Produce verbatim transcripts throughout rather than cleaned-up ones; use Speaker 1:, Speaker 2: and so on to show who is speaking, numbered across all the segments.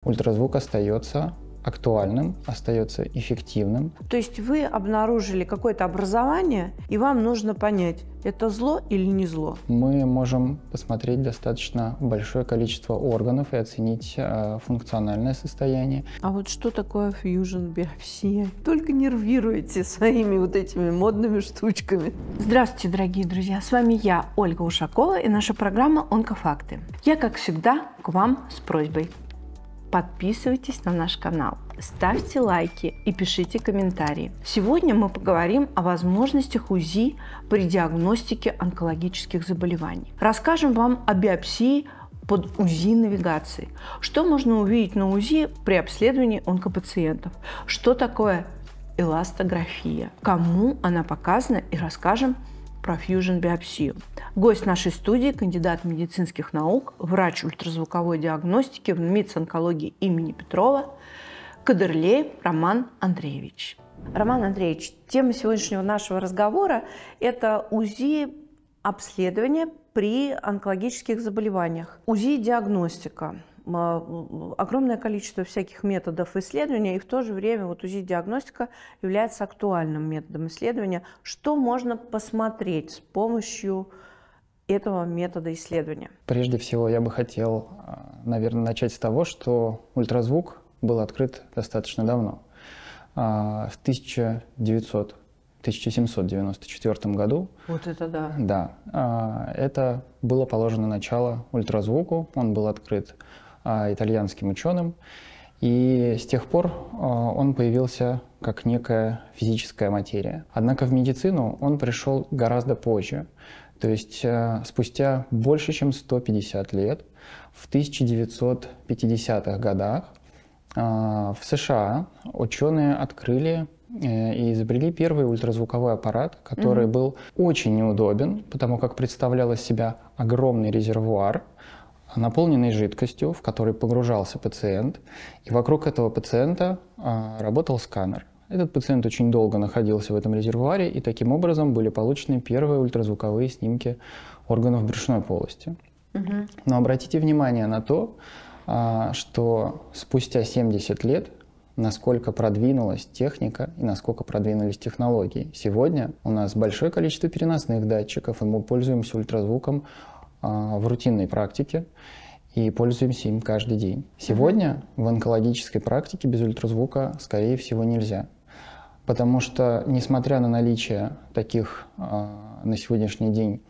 Speaker 1: ультразвук остается актуальным, остается эффективным.
Speaker 2: То есть вы обнаружили какое-то образование, и вам нужно понять, это зло или не зло?
Speaker 1: Мы можем посмотреть достаточно большое количество органов и оценить э, функциональное состояние.
Speaker 2: А вот что такое фьюжн-биопсия? Только нервируете своими вот этими модными штучками. Здравствуйте, дорогие друзья! С вами я, Ольга Ушакова, и наша программа «Онкофакты». Я, как всегда, к вам с просьбой. Подписывайтесь на наш канал, ставьте лайки и пишите комментарии. Сегодня мы поговорим о возможностях УЗИ при диагностике онкологических заболеваний. Расскажем вам о биопсии под УЗИ-навигацией. Что можно увидеть на УЗИ при обследовании онкопациентов? Что такое эластография? Кому она показана? И расскажем про фьюжн-биопсию. Гость нашей студии – кандидат медицинских наук, врач ультразвуковой диагностики в МИЦ онкологии имени Петрова Кадырлеев Роман Андреевич. Роман Андреевич, тема сегодняшнего нашего разговора – это УЗИ обследования при онкологических заболеваниях. УЗИ-диагностика. Огромное количество всяких методов исследования, и в то же время вот УЗИ-диагностика является актуальным методом исследования. Что можно посмотреть с помощью этого метода исследования?
Speaker 1: Прежде всего, я бы хотел, наверное, начать с того, что ультразвук был открыт достаточно давно. В тысяча девятьсот — тысяча семьсот девяносто четвёртом году.
Speaker 2: Вот это да.
Speaker 1: Да. Это было положено начало ультразвуку. Он был открыт итальянским ученым, и с тех пор он появился как некая физическая материя. Однако в медицину он пришел гораздо позже, то есть спустя больше чем сто пятьдесят лет, в тысяча девятьсот пятидесятых годах в США ученые открыли и изобрели первый ультразвуковой аппарат, который mm-hmm. был очень неудобен, потому как представлял из себя огромный резервуар, наполненный жидкостью, в который погружался пациент, и вокруг этого пациента а, работал сканер. Этот пациент очень долго находился в этом резервуаре, и таким образом были получены первые ультразвуковые снимки органов брюшной полости. Угу. Но обратите внимание на то, а, что спустя семьдесят лет, насколько продвинулась техника и насколько продвинулись технологии. Сегодня у нас большое количество переносных датчиков, и мы пользуемся ультразвуком в рутинной практике и пользуемся им каждый день. Сегодня в онкологической практике без ультразвука, скорее всего, нельзя. Потому что, несмотря на наличие таких на сегодняшний день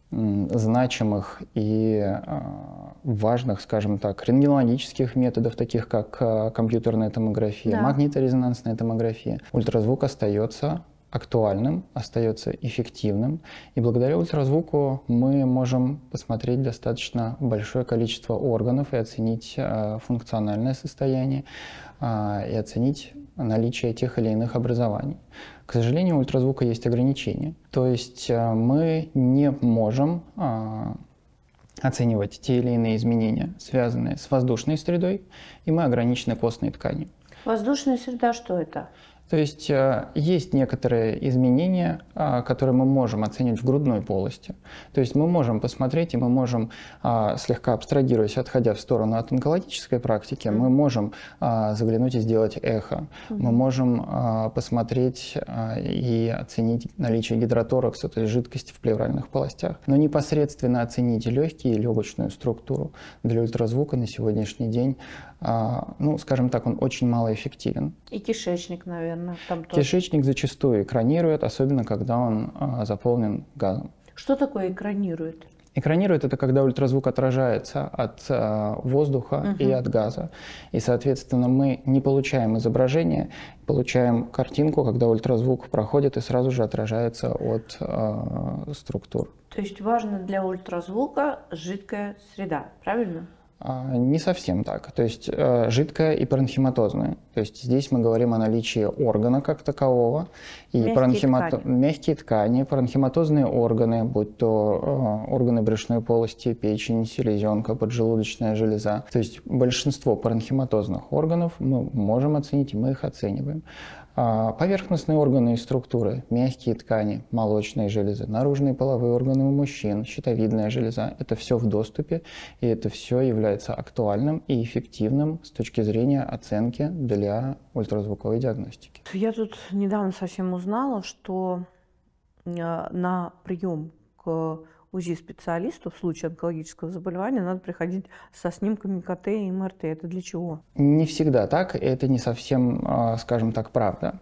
Speaker 1: значимых и важных, скажем так, рентгенологических методов, таких как компьютерная томография, да. магниторезонансная томография, ультразвук остается актуальным, остается эффективным. И благодаря ультразвуку мы можем посмотреть достаточно большое количество органов и оценить э, функциональное состояние, э, и оценить наличие тех или иных образований. К сожалению, у ультразвука есть ограничения. То есть э, мы не можем э, оценивать те или иные изменения, связанные с воздушной средой, и мы ограничены костной тканью.
Speaker 2: Воздушная среда, что это?
Speaker 1: То есть есть некоторые изменения, которые мы можем оценить в грудной полости. То есть мы можем посмотреть, и мы можем, слегка абстрагируясь, отходя в сторону от онкологической практики, mm-hmm. мы можем заглянуть и сделать эхо. Mm-hmm. Мы можем посмотреть и оценить наличие гидроторакса, то есть жидкости в плевральных полостях. Но непосредственно оценить легкие и легочную структуру для ультразвука на сегодняшний день, ну, скажем так, он очень малоэффективен.
Speaker 2: И кишечник, наверное, там тоже.
Speaker 1: Кишечник зачастую экранирует, особенно когда он а, заполнен газом.
Speaker 2: Что такое экранирует?
Speaker 1: Экранирует — это когда ультразвук отражается от а, воздуха угу. и от газа. И, соответственно, мы не получаем изображение, получаем картинку, когда ультразвук проходит и сразу же отражается от а, структур.
Speaker 2: То есть важно для ультразвука жидкая среда, правильно?
Speaker 1: Не совсем так. То есть э, жидкая и паренхиматозная. То есть здесь мы говорим о наличии органа как такового. И
Speaker 2: мягкие,
Speaker 1: паренхимато...
Speaker 2: ткани.
Speaker 1: мягкие ткани, паренхиматозные органы, будь то э, органы брюшной полости, печень, селезенка, поджелудочная железа. То есть большинство паренхиматозных органов мы можем оценить, и мы их оцениваем. Поверхностные органы и структуры, мягкие ткани, молочные железы, наружные половые органы у мужчин, щитовидная железа – это все в доступе, и это все является актуальным и эффективным с точки зрения оценки для ультразвуковой диагностики.
Speaker 2: Я тут недавно совсем узнала, что на прием к УЗИ-специалисту в случае онкологического заболевания надо приходить со снимками ка тэ и эм эр тэ. Это для чего?
Speaker 1: Не всегда так, это не совсем, скажем так, правда.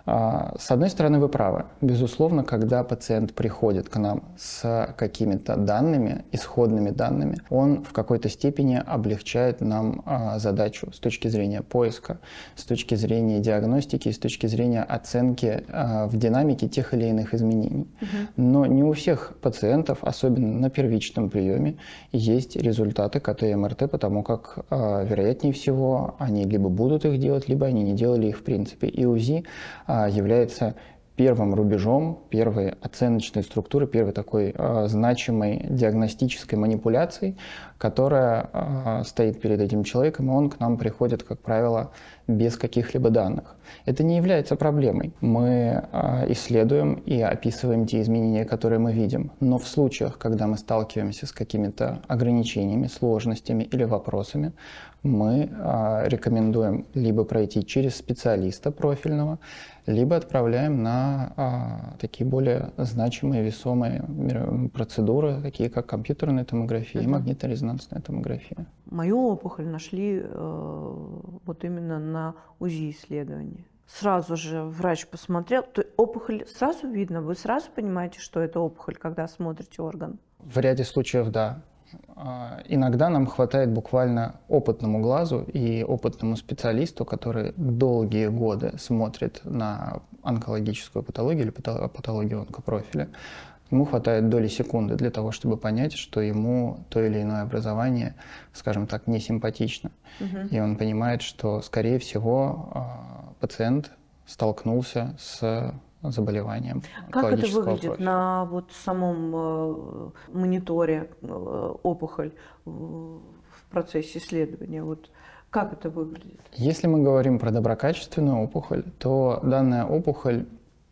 Speaker 1: С одной стороны, вы правы. Безусловно, когда пациент приходит к нам с какими-то данными, исходными данными, он в какой-то степени облегчает нам задачу с точки зрения поиска, с точки зрения диагностики, с точки зрения оценки в динамике тех или иных изменений. Угу. Но не у всех пациентов, особенно на первичном приеме, есть результаты ка тэ и эм эр тэ, потому как, вероятнее всего, они либо будут их делать, либо они не делали их в принципе. И УЗИ является первым рубежом, первой оценочной структуры, первой такой э, значимой диагностической манипуляцией, которая э, стоит перед этим человеком, и он к нам приходит, как правило, без каких-либо данных. Это не является проблемой. Мы э, исследуем и описываем те изменения, которые мы видим. Но в случаях, когда мы сталкиваемся с какими-то ограничениями, сложностями или вопросами, мы э, рекомендуем либо пройти через специалиста профильного, либо отправляем на а, такие более значимые, весомые процедуры, такие как компьютерная томография uh-huh. и магнитно-резонансная томография.
Speaker 2: Мою опухоль нашли э, вот именно на УЗИ-исследовании. Сразу же врач посмотрел, то опухоль сразу видно, вы сразу понимаете, что это опухоль, когда смотрите орган?
Speaker 1: В ряде случаев, да. Иногда нам хватает буквально опытному глазу и опытному специалисту, который долгие годы смотрит на онкологическую патологию или патологию онкопрофиля. Ему хватает доли секунды для того, чтобы понять, что ему то или иное образование, скажем так, не симпатично. Угу. И он понимает, что, скорее всего, пациент столкнулся с заболеванием.
Speaker 2: Как это выглядит профиля. На вот самом э, мониторе э, опухоль э, в процессе исследования? Вот как это выглядит?
Speaker 1: Если мы говорим про доброкачественную опухоль, то данная опухоль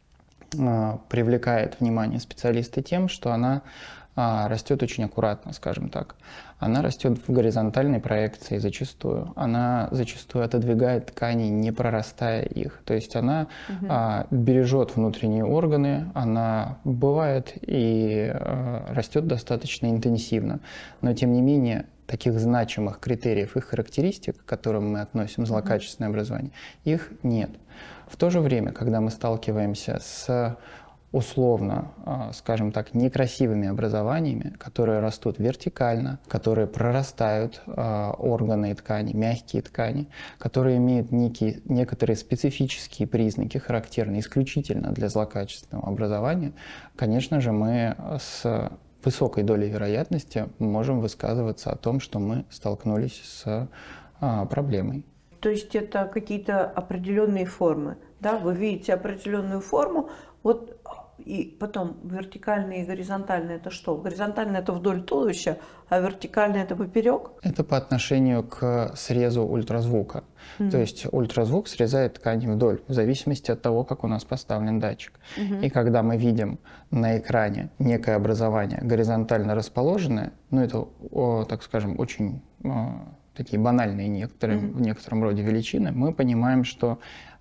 Speaker 1: э, привлекает внимание специалиста тем, что она э, растет очень аккуратно, скажем так. Она растет в горизонтальной проекции зачастую. Она зачастую отодвигает ткани, не прорастая их. То есть она угу. а, бережет внутренние органы, она бывает и а, растет достаточно интенсивно. Но тем не менее, таких значимых критериев и характеристик, к которым мы относим злокачественное угу. образование, их нет. В то же время, когда мы сталкиваемся с условно, скажем так, некрасивыми образованиями, которые растут вертикально, которые прорастают органы и ткани, мягкие ткани, которые имеют некие, некоторые специфические признаки, характерные исключительно для злокачественного образования, конечно же, мы с высокой долей вероятности можем высказываться о том, что мы столкнулись с проблемой.
Speaker 2: То есть это какие-то определенные формы, да? Вы видите определенную форму, вот. И потом вертикальные и горизонтальные это что? Горизонтальные это вдоль туловища, а вертикальные это поперек?
Speaker 1: Это по отношению к срезу ультразвука. Mm-hmm. То есть ультразвук срезает ткань вдоль, в зависимости от того, как у нас поставлен датчик. Mm-hmm. И когда мы видим на экране некое образование горизонтально расположенное, ну это, о, так скажем, очень о, такие банальные некоторые, mm-hmm. в некотором роде величины, мы понимаем, что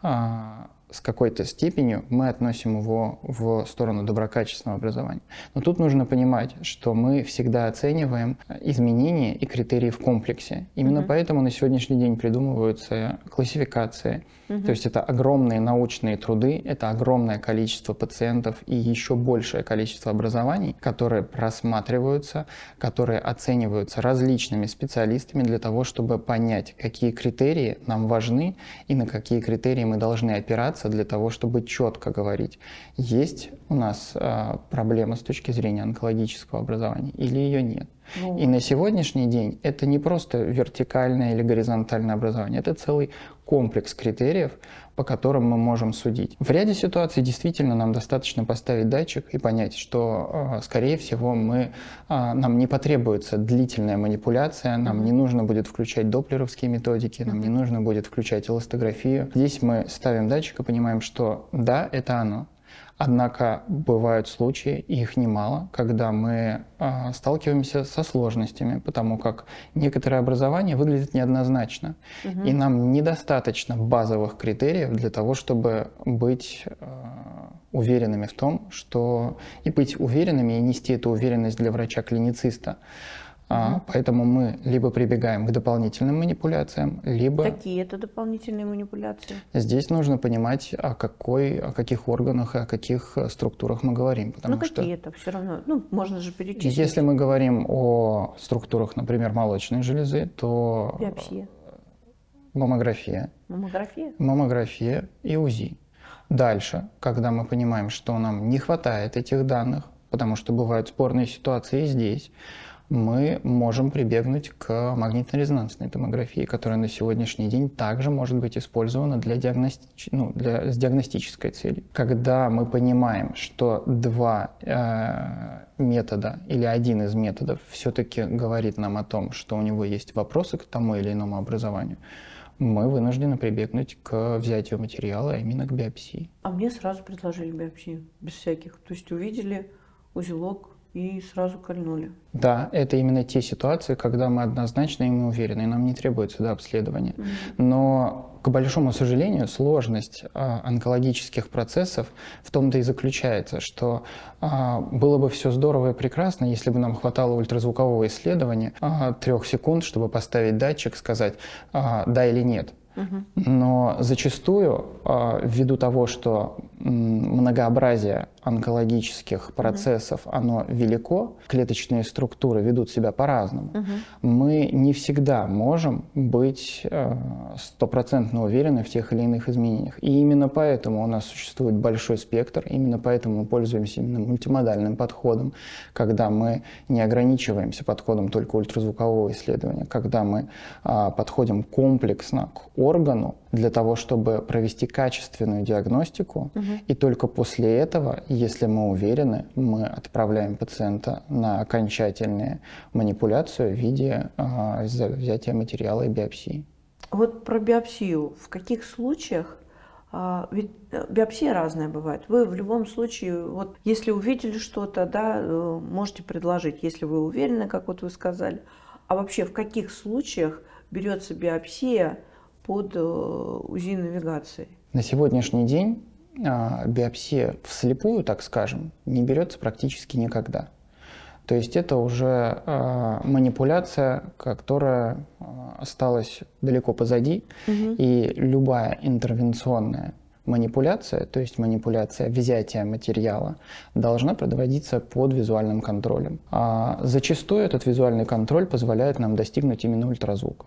Speaker 1: о, с какой-то степенью мы относим его в сторону доброкачественного образования. Но тут нужно понимать, что мы всегда оцениваем изменения и критерии в комплексе. Именно uh-huh. поэтому на сегодняшний день придумываются классификации. Uh-huh. То есть это огромные научные труды, это огромное количество пациентов и еще большее количество образований, которые просматриваются, которые оцениваются различными специалистами для того, чтобы понять, какие критерии нам важны и на какие критерии мы должны опираться для того, чтобы четко говорить, есть у нас э, проблема с точки зрения онкологического образования или ее нет. Ну. И на сегодняшний день это не просто вертикальное или горизонтальное образование, это целый комплекс критериев, по которым мы можем судить. В ряде ситуаций действительно нам достаточно поставить датчик и понять, что, скорее всего, мы, нам не потребуется длительная манипуляция, нам не нужно будет включать доплеровские методики, нам не нужно будет включать эластографию. Здесь мы ставим датчик и понимаем, что да, это оно. Однако бывают случаи, и их немало, когда мы э, сталкиваемся со сложностями, потому как некоторые образования выглядят неоднозначно. Угу. И нам недостаточно базовых критериев для того, чтобы быть э, уверенными в том, что и быть уверенными, и нести эту уверенность для врача-клинициста. А, поэтому мы либо прибегаем к дополнительным манипуляциям, либо...
Speaker 2: Какие это дополнительные манипуляции?
Speaker 1: Здесь нужно понимать, о, какой, о каких органах и о каких структурах мы говорим.
Speaker 2: Ну, какие это все равно? Ну, можно же перечислить.
Speaker 1: Если мы говорим о структурах, например, молочной железы, то...
Speaker 2: Биопсия.
Speaker 1: Маммография.
Speaker 2: Маммография?
Speaker 1: Маммография и УЗИ. Дальше, когда мы понимаем, что нам не хватает этих данных, потому что бывают спорные ситуации и здесь, мы можем прибегнуть к магнитно-резонансной томографии, которая на сегодняшний день также может быть использована для, диагности... ну, для... с диагностической целью. Когда мы понимаем, что два э, метода или один из методов все-таки говорит нам о том, что у него есть вопросы к тому или иному образованию, мы вынуждены прибегнуть к взятию материала, а именно к биопсии.
Speaker 2: А мне сразу предложили биопсию, без всяких. То есть увидели узелок и сразу кольнули.
Speaker 1: Да, это именно те ситуации, когда мы однозначно и мы уверены, и нам не требуется да, обследования. Mm-hmm. Но, к большому сожалению, сложность а, онкологических процессов в том-то и заключается, что а, было бы все здорово и прекрасно, если бы нам хватало ультразвукового исследования а, трех секунд, чтобы поставить датчик, сказать а, да или нет. Но зачастую, ввиду того, что многообразие онкологических процессов, uh-huh. оно велико, клеточные структуры ведут себя по-разному, uh-huh. мы не всегда можем быть стопроцентно уверены в тех или иных изменениях. И именно поэтому у нас существует большой спектр, именно поэтому мы пользуемся именно мультимодальным подходом, когда мы не ограничиваемся подходом только ультразвукового исследования, когда мы а, подходим комплексно к органу для того, чтобы провести качественную диагностику, uh-huh. и только после этого, если мы уверены, мы отправляем пациента на окончательную манипуляцию в виде э, взятия материала и биопсии.
Speaker 2: Вот про биопсию. В каких случаях, э, ведь биопсия разная бывает. Вы в любом случае, вот если увидели что-то, да, э, можете предложить, если вы уверены, как вот вы сказали. А вообще в каких случаях берется биопсия под э, УЗИ-навигацией?
Speaker 1: На сегодняшний день биопсия вслепую, так скажем, не берется практически никогда. То есть это уже э, манипуляция, которая э, осталась далеко позади, угу. и любая интервенционная манипуляция, то есть манипуляция взятия материала, должна проводиться под визуальным контролем. А зачастую этот визуальный контроль позволяет нам достигнуть именно ультразвука.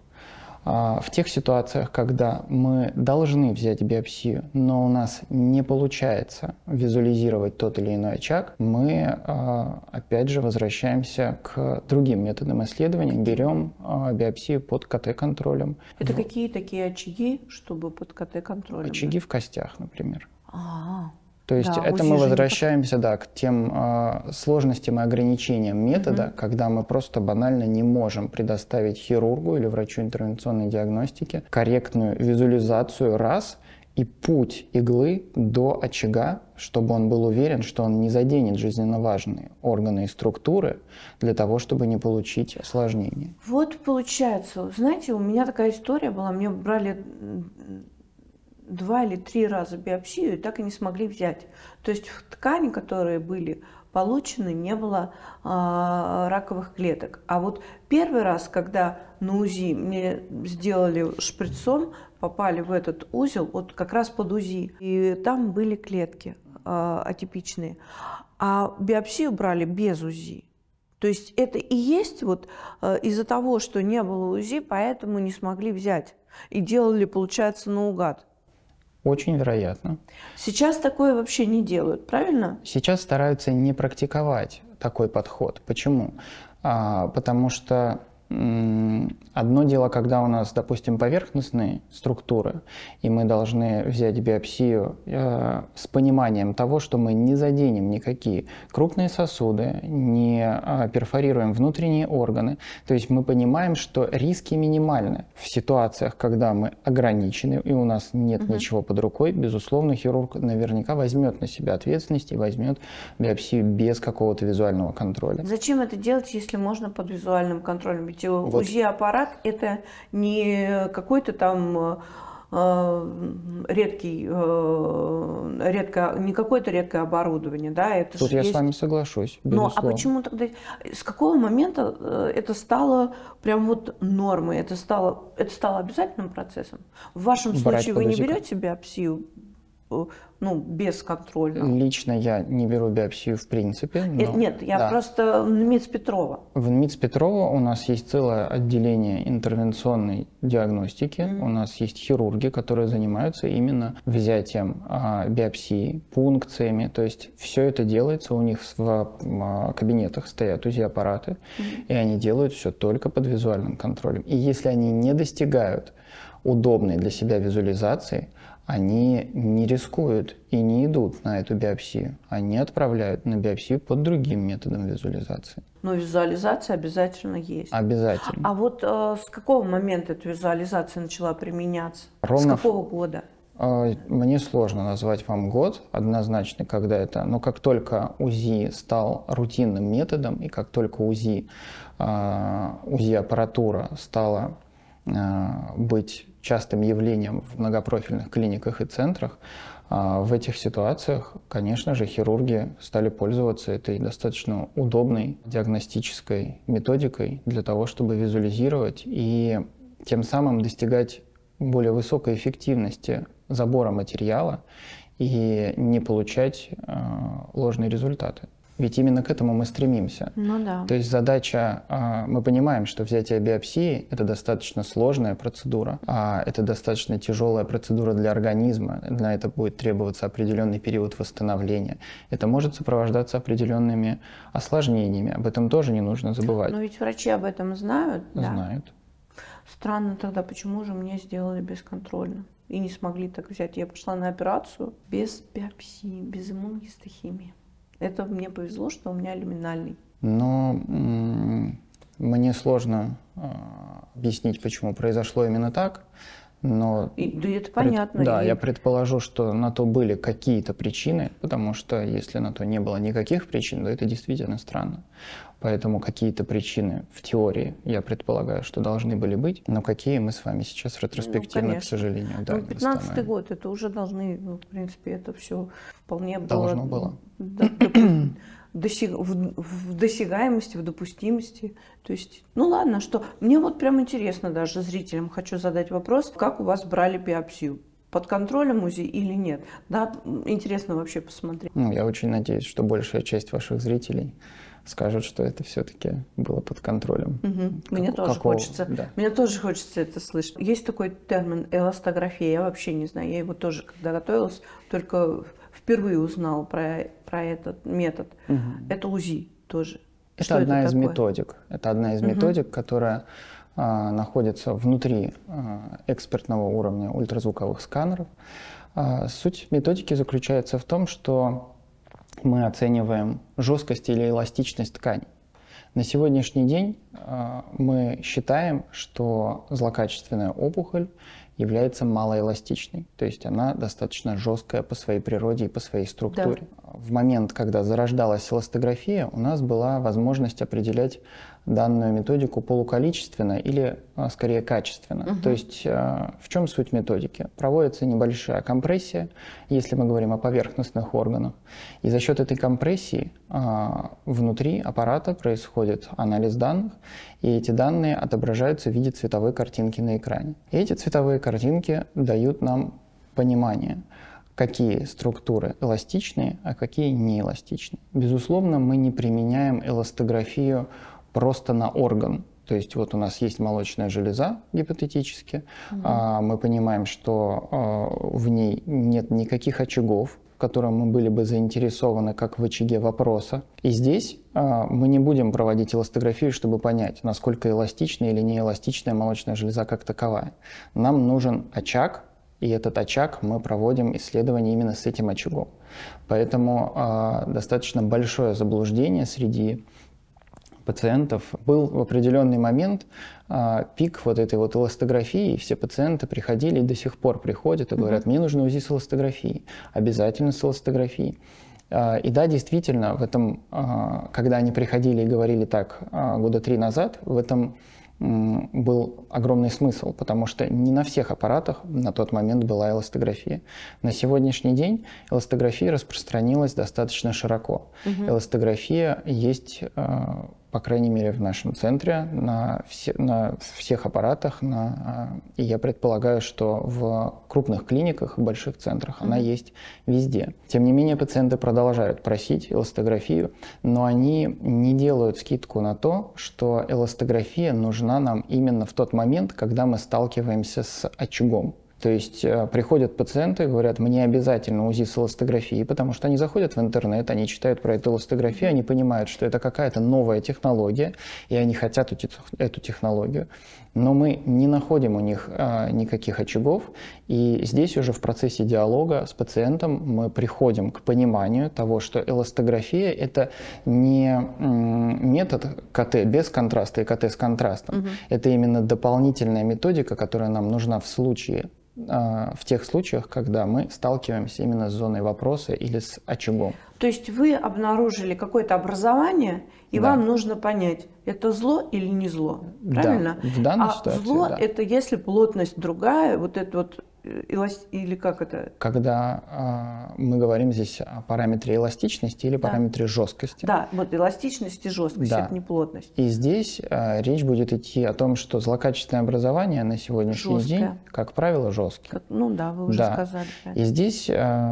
Speaker 1: В тех ситуациях, когда мы должны взять биопсию, но у нас не получается визуализировать тот или иной очаг, мы опять же возвращаемся к другим методам исследования, берем биопсию под ка тэ-контролем.
Speaker 2: Это какие такие очаги, чтобы под ка тэ-контролем?
Speaker 1: Очаги в костях, например.
Speaker 2: А-а-а.
Speaker 1: То есть да, это мы возвращаемся да, к тем э, сложностям и ограничениям метода, угу. когда мы просто банально не можем предоставить хирургу или врачу интервенционной диагностики корректную визуализацию раз и путь иглы до очага, чтобы он был уверен, что он не заденет жизненно важные органы и структуры для того, чтобы не получить осложнения.
Speaker 2: Вот получается, знаете, у меня такая история была, мне брали два или три раза биопсию и так и не смогли взять. То есть в ткани, которые были получены, не было э, раковых клеток. А вот первый раз, когда на УЗИ мне сделали шприцом, попали в этот узел, вот как раз под УЗИ, и там были клетки э, атипичные. А биопсию брали без УЗИ. То есть это и есть вот э, из-за того, что не было УЗИ, поэтому не смогли взять. И делали, получается, наугад.
Speaker 1: Очень вероятно.
Speaker 2: Сейчас такое вообще не делают, правильно?
Speaker 1: Сейчас стараются не практиковать такой подход. Почему? а, потому что одно дело, когда у нас, допустим, поверхностные структуры, и мы должны взять биопсию э, с пониманием того, что мы не заденем никакие крупные сосуды, не э, перфорируем внутренние органы. То есть мы понимаем, что риски минимальны. В ситуациях, когда мы ограничены, и у нас нет uh-huh. ничего под рукой, безусловно, хирург наверняка возьмет на себя ответственность и возьмет биопсию без какого-то визуального контроля.
Speaker 2: Зачем это делать, если можно под визуальным контролем? Ведь вот. УЗИ-аппарат – это не какой-то там э, редкий, э, редко, не какое-то редкое оборудование, да? Это
Speaker 1: Тут я
Speaker 2: есть...
Speaker 1: с вами соглашусь, безусловно.
Speaker 2: Ну, а почему тогда, с какого момента это стало прям вот нормой, это стало, это стало обязательным процессом? В вашем
Speaker 1: Брать
Speaker 2: случае вы не
Speaker 1: УЗИ.
Speaker 2: берете биопсию? Ну, бесконтрольно.
Speaker 1: Лично я не беру биопсию в принципе. Но...
Speaker 2: Нет, нет, я
Speaker 1: да.
Speaker 2: просто в МИЦ Петрова.
Speaker 1: В МИЦ Петрова у нас есть целое отделение интервенционной диагностики. Mm-hmm. У нас есть хирурги, которые занимаются именно взятием а, биопсии, пункциями. То есть все это делается у них в а, кабинетах, стоят УЗИ-аппараты, mm-hmm. и они делают все только под визуальным контролем. И если они не достигают удобной для себя визуализации, они не рискуют и не идут на эту биопсию. Они отправляют на биопсию под другим методом визуализации.
Speaker 2: Но визуализация обязательно есть.
Speaker 1: Обязательно.
Speaker 2: А вот э, с какого момента эта визуализация начала применяться?
Speaker 1: Ровно
Speaker 2: с какого года?
Speaker 1: Э, мне сложно назвать вам год однозначно, когда это. Но как только УЗИ стал рутинным методом, и как только УЗИ, э, УЗИ-аппаратура стала э, быть частым явлением в многопрофильных клиниках и центрах, в этих ситуациях, конечно же, хирурги стали пользоваться этой достаточно удобной диагностической методикой для того, чтобы визуализировать и тем самым достигать более высокой эффективности забора материала и не получать ложные результаты. Ведь именно к этому мы стремимся.
Speaker 2: Ну да.
Speaker 1: То есть задача, мы понимаем, что взятие биопсии – это достаточно сложная процедура, это достаточно тяжелая процедура для организма, на это будет требоваться определенный период восстановления. Это может сопровождаться определенными осложнениями, об этом тоже не нужно забывать.
Speaker 2: Но ведь врачи об этом знают.
Speaker 1: Знают.
Speaker 2: Да? Странно тогда, почему же мне сделали бесконтрольно и не смогли так взять. Я пошла на операцию без биопсии, без иммуногистохимии. Это мне повезло, что у меня люминальный.
Speaker 1: Но мне сложно э, объяснить, почему произошло именно так. Но
Speaker 2: и, да это понятно.
Speaker 1: Пред, да,
Speaker 2: и...
Speaker 1: я предположу, что на то были какие-то причины, потому что если на то не было никаких причин, то это действительно странно. Поэтому какие-то причины в теории, я предполагаю, что должны были быть, но какие мы с вами сейчас ретроспективно, ну, к сожалению, да,
Speaker 2: ну, пятнадцатый год, это уже должны, ну, в принципе, это все вполне
Speaker 1: должно было.
Speaker 2: было досяг, в, в досягаемости, в допустимости. То есть, ну ладно, что мне вот прям интересно, даже зрителям хочу задать вопрос, как у вас брали биопсию? Под контролем УЗИ или нет? Да, интересно вообще посмотреть.
Speaker 1: Ну, я очень надеюсь, что большая часть ваших зрителей скажут, что это все-таки было под контролем.
Speaker 2: Угу. Мне
Speaker 1: Как,
Speaker 2: тоже
Speaker 1: какого,
Speaker 2: хочется.
Speaker 1: Да.
Speaker 2: Мне тоже хочется это слышать. Есть такой термин эластография, я вообще не знаю. Я его тоже, когда готовилась, только впервые узнала про, про этот метод. Угу. Это УЗИ тоже.
Speaker 1: Это
Speaker 2: Что
Speaker 1: одна
Speaker 2: это
Speaker 1: из
Speaker 2: такое?
Speaker 1: методик. Это одна из угу. методик, которая а, находится внутри а, экспертного уровня ультразвуковых сканеров. А, суть методики заключается в том, что мы оцениваем жесткость или эластичность тканей. На сегодняшний день э, мы считаем, что злокачественная опухоль является малоэластичной, то есть она достаточно жесткая по своей природе и по своей структуре. Да. В момент, когда зарождалась эластография, у нас была возможность определять данную методику полуколичественно или, скорее, качественно. Угу. То есть в чем суть методики? Проводится небольшая компрессия, если мы говорим о поверхностных органах, и за счет этой компрессии внутри аппарата происходит анализ данных, и эти данные отображаются в виде цветовой картинки на экране. И эти цветовые картинки дают нам понимание, какие структуры эластичные, а какие неэластичные. Безусловно, мы не применяем эластографию просто на орган. То есть вот у нас есть молочная железа, гипотетически,
Speaker 2: угу.
Speaker 1: а, мы понимаем, что а, в ней нет никаких очагов, в котором мы были бы заинтересованы, как в очаге вопроса. И здесь а, мы не будем проводить эластографию, чтобы понять, насколько эластичная или неэластичная молочная железа как таковая. Нам нужен очаг, и этот очаг мы проводим исследование именно с этим очагом. Поэтому а, достаточно большое заблуждение среди пациентов. Был в определенный момент а, пик вот этой вот эластографии, и все пациенты приходили и до сих пор приходят и говорят, мне нужно УЗИ с эластографией, обязательно с эластографией. А, и да, действительно, в этом, а, когда они приходили и говорили так а, года три назад, в этом м, был огромный смысл, потому что не на всех аппаратах на тот момент была эластография. На сегодняшний день эластография распространилась достаточно широко. Угу. Эластография есть, а, по крайней мере, в нашем центре, на, все, на всех аппаратах. На, и я предполагаю, что в крупных клиниках, в больших центрах mm-hmm. она есть везде. Тем не менее, пациенты продолжают просить эластографию, но они не делают скидку на то, что эластография нужна нам именно в тот момент, когда мы сталкиваемся с очагом. То есть э, приходят пациенты и говорят, мне обязательно УЗИ с эластографией, потому что они заходят в интернет, они читают про эту эластографию, они понимают, что это какая-то новая технология, и они хотят эту, эту технологию. Но мы не находим у них э, никаких очагов, и здесь уже в процессе диалога с пациентом мы приходим к пониманию того, что эластография – это не м, метод КТ без контраста и КТ с контрастом. Угу. Это именно дополнительная методика, которая нам нужна в случае, в тех случаях, когда мы сталкиваемся именно с зоной вопроса или с очагом.
Speaker 2: То есть вы обнаружили какое-то образование, и да. вам нужно понять, это зло или не зло, правильно?
Speaker 1: Да, в данной
Speaker 2: а
Speaker 1: ситуации,
Speaker 2: зло
Speaker 1: да.
Speaker 2: это если плотность другая, вот это вот или как это?
Speaker 1: Когда э, мы говорим здесь о параметре эластичности или да. параметре жесткости.
Speaker 2: Да, вот эластичность и жесткость, да. это не плотность.
Speaker 1: И здесь э, речь будет идти о том, что злокачественное образование на сегодняшний
Speaker 2: Жесткое.
Speaker 1: день, как правило, жесткое.
Speaker 2: Как, ну да, вы уже
Speaker 1: да.
Speaker 2: сказали. Да.
Speaker 1: И здесь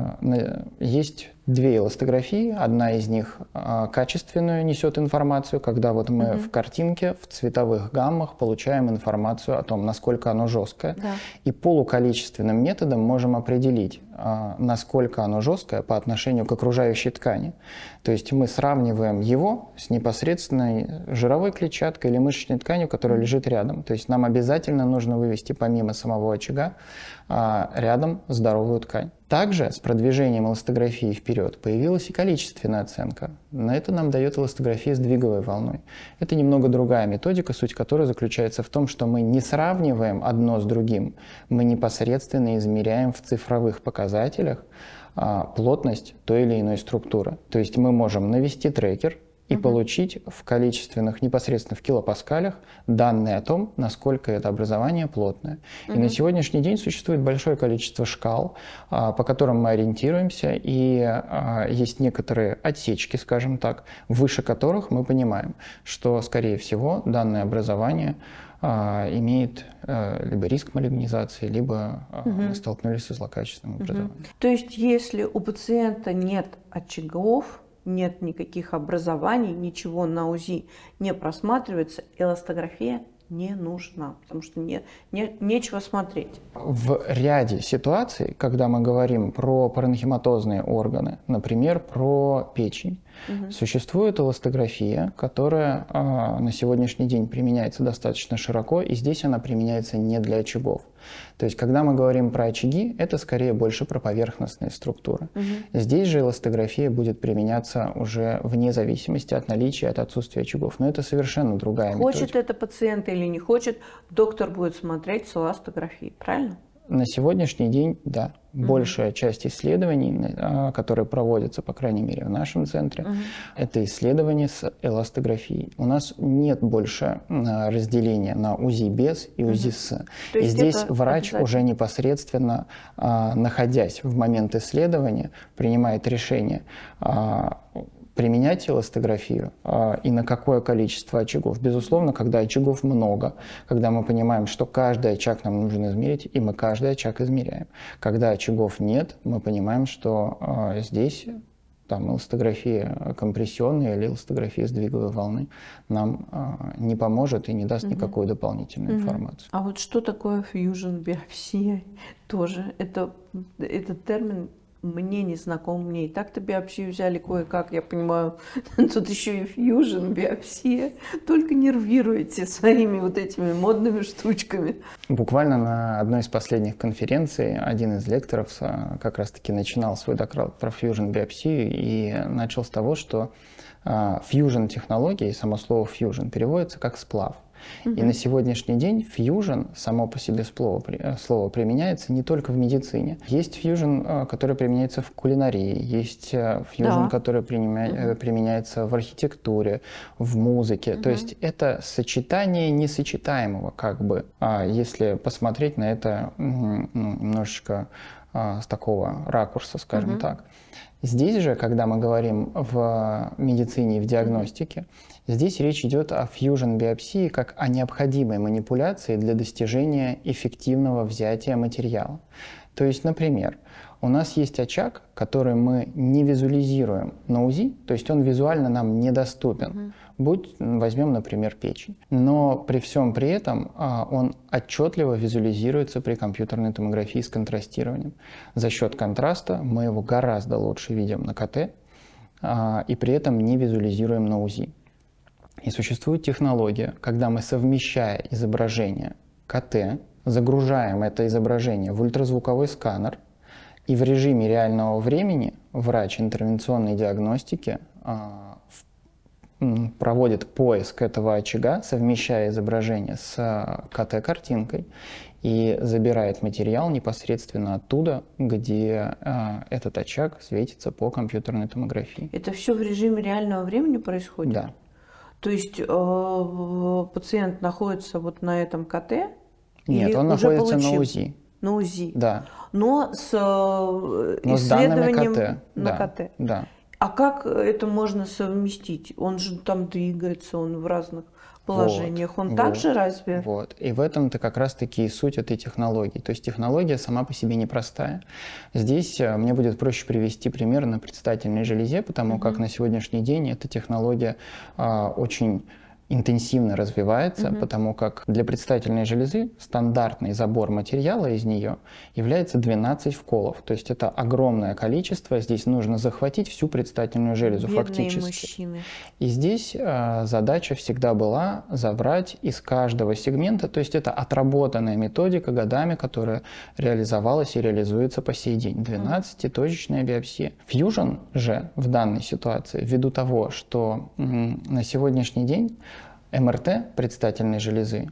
Speaker 1: э, есть две эластографии. Одна из них э, качественную несет информацию, когда вот мы uh-huh. в картинке, в цветовых гаммах получаем информацию о том, насколько оно жесткое.
Speaker 2: Да.
Speaker 1: И полуколичественным методом можем определить, э, насколько оно жесткое по отношению к окружающей ткани. То есть мы сравниваем его с непосредственной жировой клетчаткой или мышечной тканью, которая uh-huh. лежит рядом. То есть нам обязательно нужно вывести помимо самого очага э, рядом здоровую ткань. Также с продвижением эластографии вперед появилась и количественная оценка. На это нам дает эластография с двиговой волной. Это немного другая методика, суть которой заключается в том, что мы не сравниваем одно с другим, мы непосредственно измеряем в цифровых показателях а, плотность той или иной структуры. То есть мы можем навести трекер и угу. получить в количественных, непосредственно в килопаскалях, данные о том, насколько это образование плотное. Угу. И на сегодняшний день существует большое количество шкал, по которым мы ориентируемся, и есть некоторые отсечки, скажем так, выше которых мы понимаем, что, скорее всего, данное образование имеет либо риск малигнизации, либо угу. мы столкнулись со злокачественным угу. образованием.
Speaker 2: То есть, если у пациента нет очагов, нет никаких образований, ничего на УЗИ не просматривается, эластография не нужна, потому что не, не, нечего смотреть.
Speaker 1: В ряде ситуаций, когда мы говорим про паренхематозные органы, например, про печень, угу. существует эластография, которая э, на сегодняшний день применяется достаточно широко, и здесь она применяется не для очагов. То есть, когда мы говорим про очаги, это скорее больше про поверхностные структуры. Угу. Здесь же эластография будет применяться уже вне зависимости от наличия, от отсутствия очагов. Но это совершенно другая методика.
Speaker 2: Хочет это пациент или не хочет, доктор будет смотреть с эластографией, правильно?
Speaker 1: На сегодняшний день, да. Mm-hmm. Большая часть исследований, которые проводятся, по крайней мере, в нашем центре, mm-hmm. это исследования с эластографией. У нас нет больше разделения на УЗИ без и УЗИ mm-hmm. с. И здесь врач уже непосредственно, находясь в момент исследования, принимает решение применять эластографию э, и на какое количество очагов. Безусловно, когда очагов много, когда мы понимаем, что каждый очаг нам нужно измерить, и мы каждый очаг измеряем. Когда очагов нет, мы понимаем, что э, здесь там эластография компрессионная или эластография сдвиговой волны нам а, не поможет и не даст угу. никакой дополнительной угу. информации.
Speaker 2: А вот что такое фьюжн-биопсия? Тоже это, этот термин мне не знаком, мне и так-то биопсию взяли кое-как, я понимаю, тут еще и фьюжн, биопсия, только нервируете своими вот этими модными штучками.
Speaker 1: Буквально на одной из последних конференций один из лекторов как раз-таки начинал свой доклад про фьюжн-биопсию и начал с того, что фьюжн-технология, само слово фьюжн переводится как сплав. Uh-huh. И на сегодняшний день фьюжн, само по себе слово, слово применяется не только в медицине. Есть фьюжн, который применяется в кулинарии, есть фьюжн, да. который применя... uh-huh. применяется в архитектуре, в музыке. Uh-huh. То есть это сочетание несочетаемого, как бы, если посмотреть на это ну, немножечко с такого ракурса, скажем uh-huh. так. Здесь же, когда мы говорим в медицине и в диагностике, здесь речь идет о фьюжн-биопсии как о необходимой манипуляции для достижения эффективного взятия материала. То есть, например, у нас есть очаг, который мы не визуализируем на УЗИ, то есть он визуально нам недоступен. Mm-hmm. Будь, возьмем, например, печень. Но при всем при этом а, он отчетливо визуализируется при компьютерной томографии с контрастированием. За счет контраста мы его гораздо лучше видим на КТ а, и при этом не визуализируем на УЗИ. И существует технология, когда мы, совмещая изображение КТ, загружаем это изображение в ультразвуковой сканер, и в режиме реального времени врач интервенционной диагностики а, в, проводит поиск этого очага, совмещая изображение с а, КТ-картинкой и забирает материал непосредственно оттуда, где а, этот очаг светится по компьютерной томографии.
Speaker 2: Это все в режиме реального времени происходит?
Speaker 1: Да.
Speaker 2: То есть э, пациент находится вот на этом КТ?
Speaker 1: Нет, он находится получил? на УЗИ.
Speaker 2: На УЗИ.
Speaker 1: Да.
Speaker 2: Но с
Speaker 1: Но
Speaker 2: исследованием
Speaker 1: с данными КТ.
Speaker 2: на
Speaker 1: да.
Speaker 2: КТ.
Speaker 1: Да.
Speaker 2: А как это можно совместить? Он же там двигается, он в разных положениях. Он
Speaker 1: вот,
Speaker 2: также разве?
Speaker 1: Вот. И в этом-то как раз-таки и суть этой технологии. То есть технология сама по себе непростая. Здесь мне будет проще привести пример на предстательной железе, потому mm-hmm. как на сегодняшний день эта технология а, очень интенсивно развивается, угу. потому как для предстательной железы стандартный забор материала из нее является двенадцать вколов. То есть это огромное количество. Здесь нужно захватить всю предстательную железу.
Speaker 2: Бедные
Speaker 1: фактически.
Speaker 2: Мужчины.
Speaker 1: И здесь э, задача всегда была забрать из каждого сегмента. То есть это отработанная методика годами, которая реализовалась и реализуется по сей день. двенадцатиточечная биопсия. Фьюжн же в данной ситуации, ввиду того, что м, на сегодняшний день эм эр тэ предстательной железы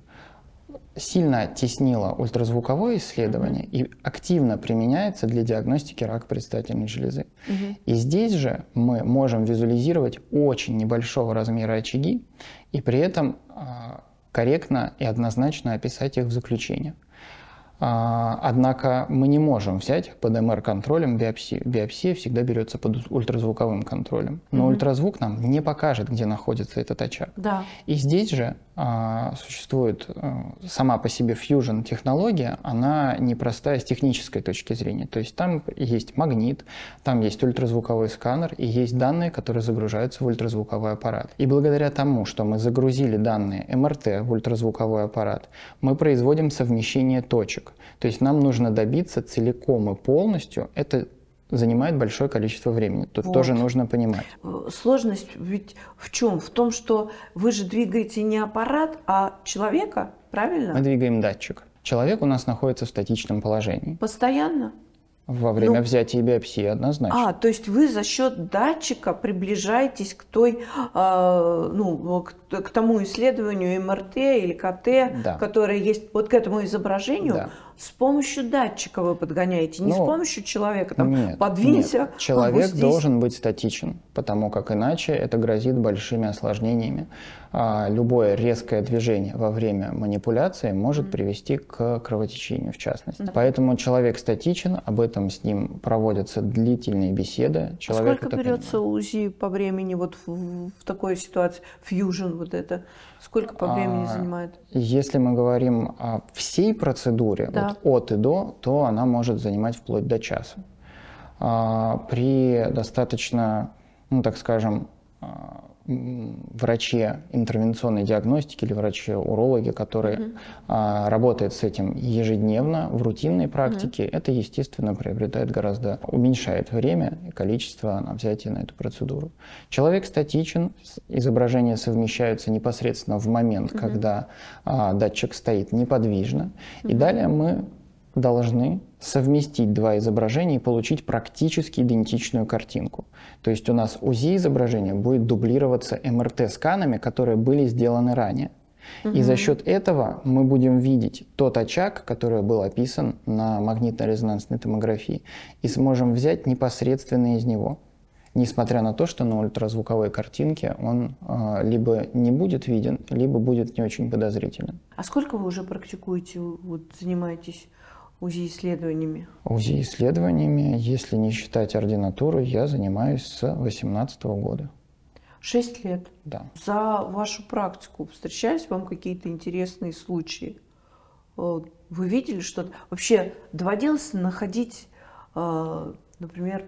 Speaker 1: сильно теснило ультразвуковое исследование mm-hmm. и активно применяется для диагностики рака предстательной железы. Mm-hmm. И здесь же мы можем визуализировать очень небольшого размера очаги и при этом а, корректно и однозначно описать их в заключении. Однако мы не можем взять под эм эр-контролем биопсию. Биопсия всегда берется под ультразвуковым контролем. Но mm-hmm. ультразвук нам не покажет, где находится этот очаг.
Speaker 2: Да.
Speaker 1: И здесь же а, существует а, сама по себе фьюжн-технология, она непростая с технической точки зрения. То есть там есть магнит, там есть ультразвуковой сканер и есть данные, которые загружаются в ультразвуковой аппарат. И благодаря тому, что мы загрузили данные эм эр тэ в ультразвуковой аппарат, мы производим совмещение точек. То есть нам нужно добиться целиком и полностью, это занимает большое количество времени. Тут вот. Тоже нужно понимать.
Speaker 2: Сложность ведь в чем? В том, что вы же двигаете не аппарат, а человека, правильно?
Speaker 1: Мы двигаем датчик. Человек у нас находится в статичном положении.
Speaker 2: Постоянно?
Speaker 1: Во время
Speaker 2: ну,
Speaker 1: взятия биопсии однозначно.
Speaker 2: А, то есть вы за счет датчика приближаетесь к той, э, ну, к, к тому исследованию эм эр тэ или ка тэ,
Speaker 1: да.
Speaker 2: которое есть вот к этому изображению,
Speaker 1: да.
Speaker 2: с помощью датчика вы подгоняете, не ну, с помощью человека, там,
Speaker 1: нет,
Speaker 2: подвинься.
Speaker 1: Нет. Человек
Speaker 2: опустись.
Speaker 1: должен быть статичен, потому как иначе это грозит большими осложнениями. А, любое резкое движение во время манипуляции может mm. привести к кровотечению, в частности. Да. Поэтому человек статичен, об этом с ним проводятся длительные беседы.
Speaker 2: Человек а сколько берется понимает. УЗИ по времени вот в, в такой ситуации, фьюжн вот это? Сколько по времени а, занимает?
Speaker 1: Если мы говорим о всей процедуре, да. вот от и до, то она может занимать вплоть до часа. при достаточно, ну так скажем, враче интервенционной диагностики или враче-урологе, который mm-hmm. а, работает с этим ежедневно в рутинной практике, mm-hmm. это, естественно, приобретает гораздо, уменьшает время и количество на взятие на эту процедуру. Человек статичен, изображения совмещаются непосредственно в момент, mm-hmm. когда а, датчик стоит неподвижно, mm-hmm. и далее мы должны совместить два изображения и получить практически идентичную картинку. То есть у нас УЗИ-изображение будет дублироваться эм эр тэ-сканами, которые были сделаны ранее. Угу. И за счет этого мы будем видеть тот очаг, который был описан на магнитно-резонансной томографии, и сможем взять непосредственно из него. Несмотря на то, что на ультразвуковой картинке он э, либо не будет виден, либо будет не очень подозрителен.
Speaker 2: А сколько вы уже практикуете, вот, занимаетесь УЗИ-исследованиями?
Speaker 1: УЗИ-исследованиями, если не считать ординатуру, я занимаюсь с две тысячи восемнадцатого года.
Speaker 2: Шесть лет?
Speaker 1: Да.
Speaker 2: За вашу практику встречались вам какие-то интересные случаи? Вы видели что-то? Вообще доводилось находить, например,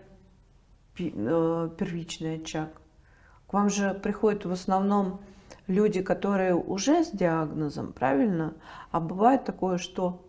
Speaker 2: первичный очаг? К вам же приходят в основном люди, которые уже с диагнозом, правильно? А бывает такое, что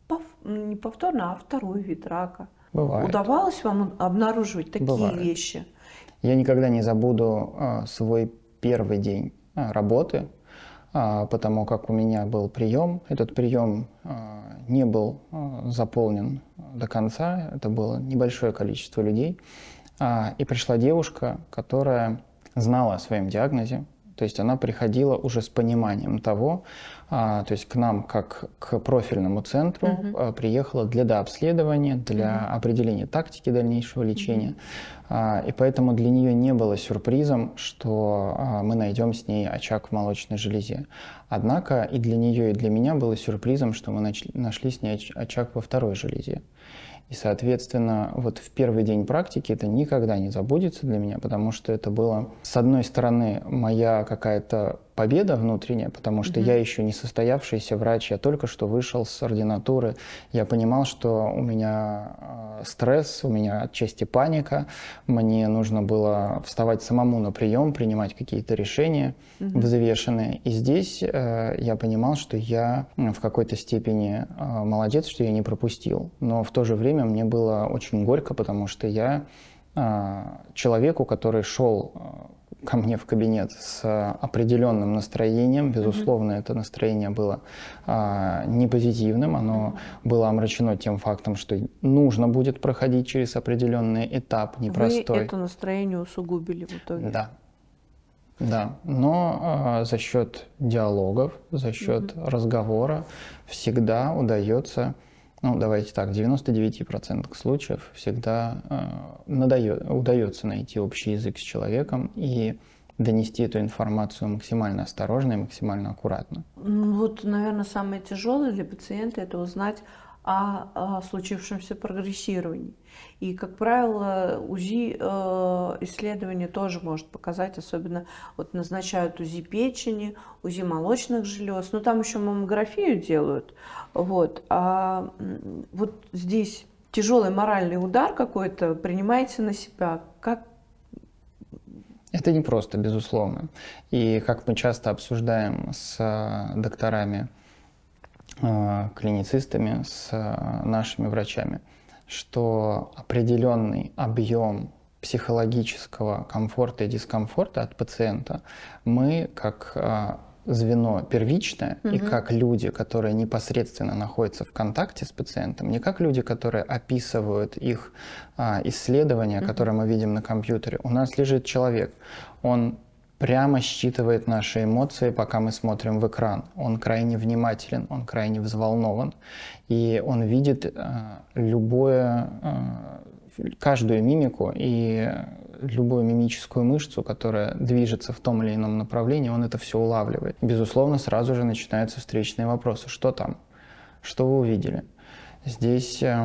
Speaker 2: не повторно, а второй вид рака.
Speaker 1: Бывает.
Speaker 2: Удавалось вам обнаруживать такие
Speaker 1: Бывает.
Speaker 2: вещи?
Speaker 1: Я никогда не забуду а, свой первый день а, работы, а, потому как у меня был прием. Этот прием а, не был а, заполнен до конца, это было небольшое количество людей. А, и пришла девушка, которая знала о своем диагнозе. То есть она приходила уже с пониманием того, а, то есть к нам, как к профильному центру, uh-huh. а, приехала для дообследования, для uh-huh. определения тактики дальнейшего лечения. Uh-huh. а, и поэтому для нее не было сюрпризом, что а, мы найдем с ней очаг в молочной железе. Однако и для нее, и для меня было сюрпризом, что мы нач- нашли с ней очаг во второй железе. И, соответственно, вот в первый день практики это никогда не забудется для меня, потому что это было, с одной стороны, моя какая-то победа внутренняя, потому что mm-hmm. я еще не состоявшийся врач, я только что вышел с ординатуры, я понимал, что у меня э, стресс, у меня отчасти паника, мне нужно было вставать самому на прием, принимать какие-то решения mm-hmm. взвешенные. И здесь э, я понимал, что я в какой-то степени э, молодец, что я не пропустил. Но в то же время мне было очень горько, потому что я э, человеку, который шел э, ко мне в кабинет с определенным настроением. Безусловно, mm-hmm. это настроение было а, не позитивным, оно mm-hmm. было омрачено тем фактом, что нужно будет проходить через определенный этап непростой.
Speaker 2: Вы это настроение усугубили в итоге?
Speaker 1: Да. Да, но а, за счет диалогов, за счет mm-hmm. разговора всегда удается, ну давайте так, в девяноста девяти процентах случаев всегда а, надает, удается найти общий язык с человеком и донести эту информацию максимально осторожно и максимально аккуратно.
Speaker 2: Вот, наверное, самое тяжелое для пациента – это узнать о, о случившемся прогрессировании. И, как правило, УЗИ э, исследование тоже может показать, особенно вот назначают УЗИ печени, УЗИ молочных желез, но там еще маммографию делают. Вот. А вот здесь тяжелый моральный удар какой-то принимаете на себя. Как?
Speaker 1: Это непросто, безусловно. И как мы часто обсуждаем с докторами, клиницистами, с нашими врачами, что определенный объем психологического комфорта и дискомфорта от пациента мы, как звено первичное, угу. и как люди, которые непосредственно находятся в контакте с пациентом, не как люди, которые описывают их а, исследования, угу. которые мы видим на компьютере. У нас лежит человек, он прямо считывает наши эмоции, пока мы смотрим в экран. Он крайне внимателен, он крайне взволнован, и он видит а, любое, а, каждую мимику и любую мимическую мышцу, которая движется в том или ином направлении, он это все улавливает. Безусловно, сразу же начинаются встречные вопросы. Что там? Что вы увидели? Здесь э,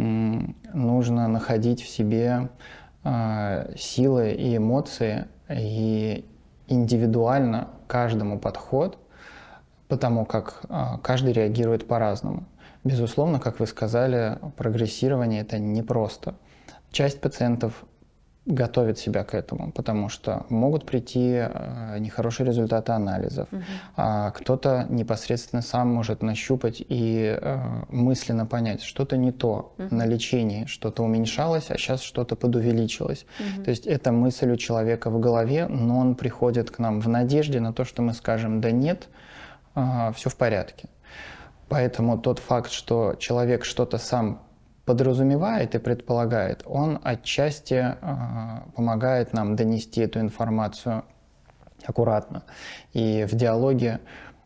Speaker 1: нужно находить в себе э, силы и эмоции и индивидуально каждому подход, потому как э, каждый реагирует по-разному. Безусловно, как вы сказали, прогрессирование – это непросто. Часть пациентов готовит себя к этому, потому что могут прийти э, нехорошие результаты анализов. Uh-huh. А кто-то непосредственно сам может нащупать и э, мысленно понять, что-то не то uh-huh. на лечении, что-то уменьшалось, а сейчас что-то подувеличилось. Uh-huh. То есть это мысль у человека в голове, но он приходит к нам в надежде на то, что мы скажем «да нет, э, все в порядке». Поэтому тот факт, что человек что-то сам подразумевает и предполагает, он отчасти э, помогает нам донести эту информацию аккуратно и в диалоге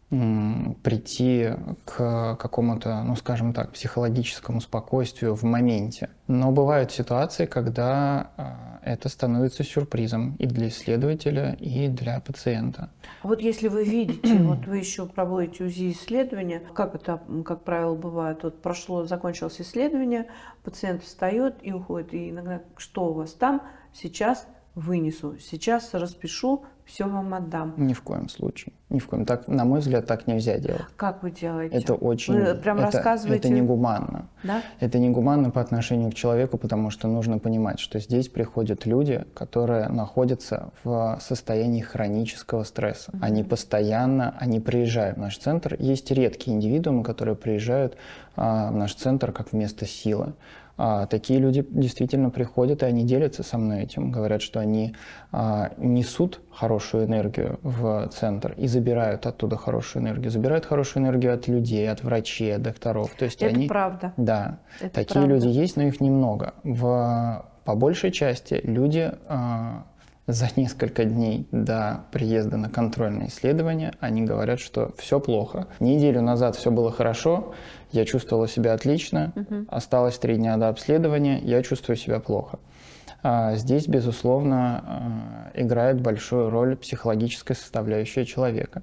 Speaker 1: м, прийти к какому-то, ну скажем так, психологическому спокойствию в моменте. Но бывают ситуации, когда э, это становится сюрпризом и для исследователя, и для пациента.
Speaker 2: Вот если вы видите, вот вы еще проводите УЗИ-исследование, как это, как правило, бывает, вот прошло, закончилось исследование, пациент встает и уходит, и иногда, что у вас там, сейчас вынесу, сейчас распишу, все вам отдам.
Speaker 1: Ни в коем случае. Ни в коем. Так, на мой взгляд, так нельзя делать.
Speaker 2: Как вы делаете?
Speaker 1: Это очень...
Speaker 2: Вы прям
Speaker 1: это,
Speaker 2: рассказываете?
Speaker 1: Это негуманно.
Speaker 2: Да?
Speaker 1: Это негуманно по отношению к человеку, потому что нужно понимать, что здесь приходят люди, которые находятся в состоянии хронического стресса. Mm-hmm. Они постоянно, они приезжают в наш центр. Есть редкие индивидуумы, которые приезжают а, в наш центр как вместо силы. А, такие люди действительно приходят, и они делятся со мной этим. Говорят, что они а, несут хорошую энергию в центр и забирают оттуда хорошую энергию. Забирают хорошую энергию от людей, от врачей, от докторов. То есть
Speaker 2: это
Speaker 1: они,
Speaker 2: правда.
Speaker 1: Да,
Speaker 2: это
Speaker 1: такие
Speaker 2: правда.
Speaker 1: люди есть, но их немного. В, по большей части люди... А, за несколько дней до приезда на контрольное исследование они говорят, что все плохо. Неделю назад все было хорошо, я чувствовала себя отлично, uh-huh. осталось три дня до обследования, я чувствую себя плохо. А здесь, безусловно, играет большую роль психологическая составляющая человека.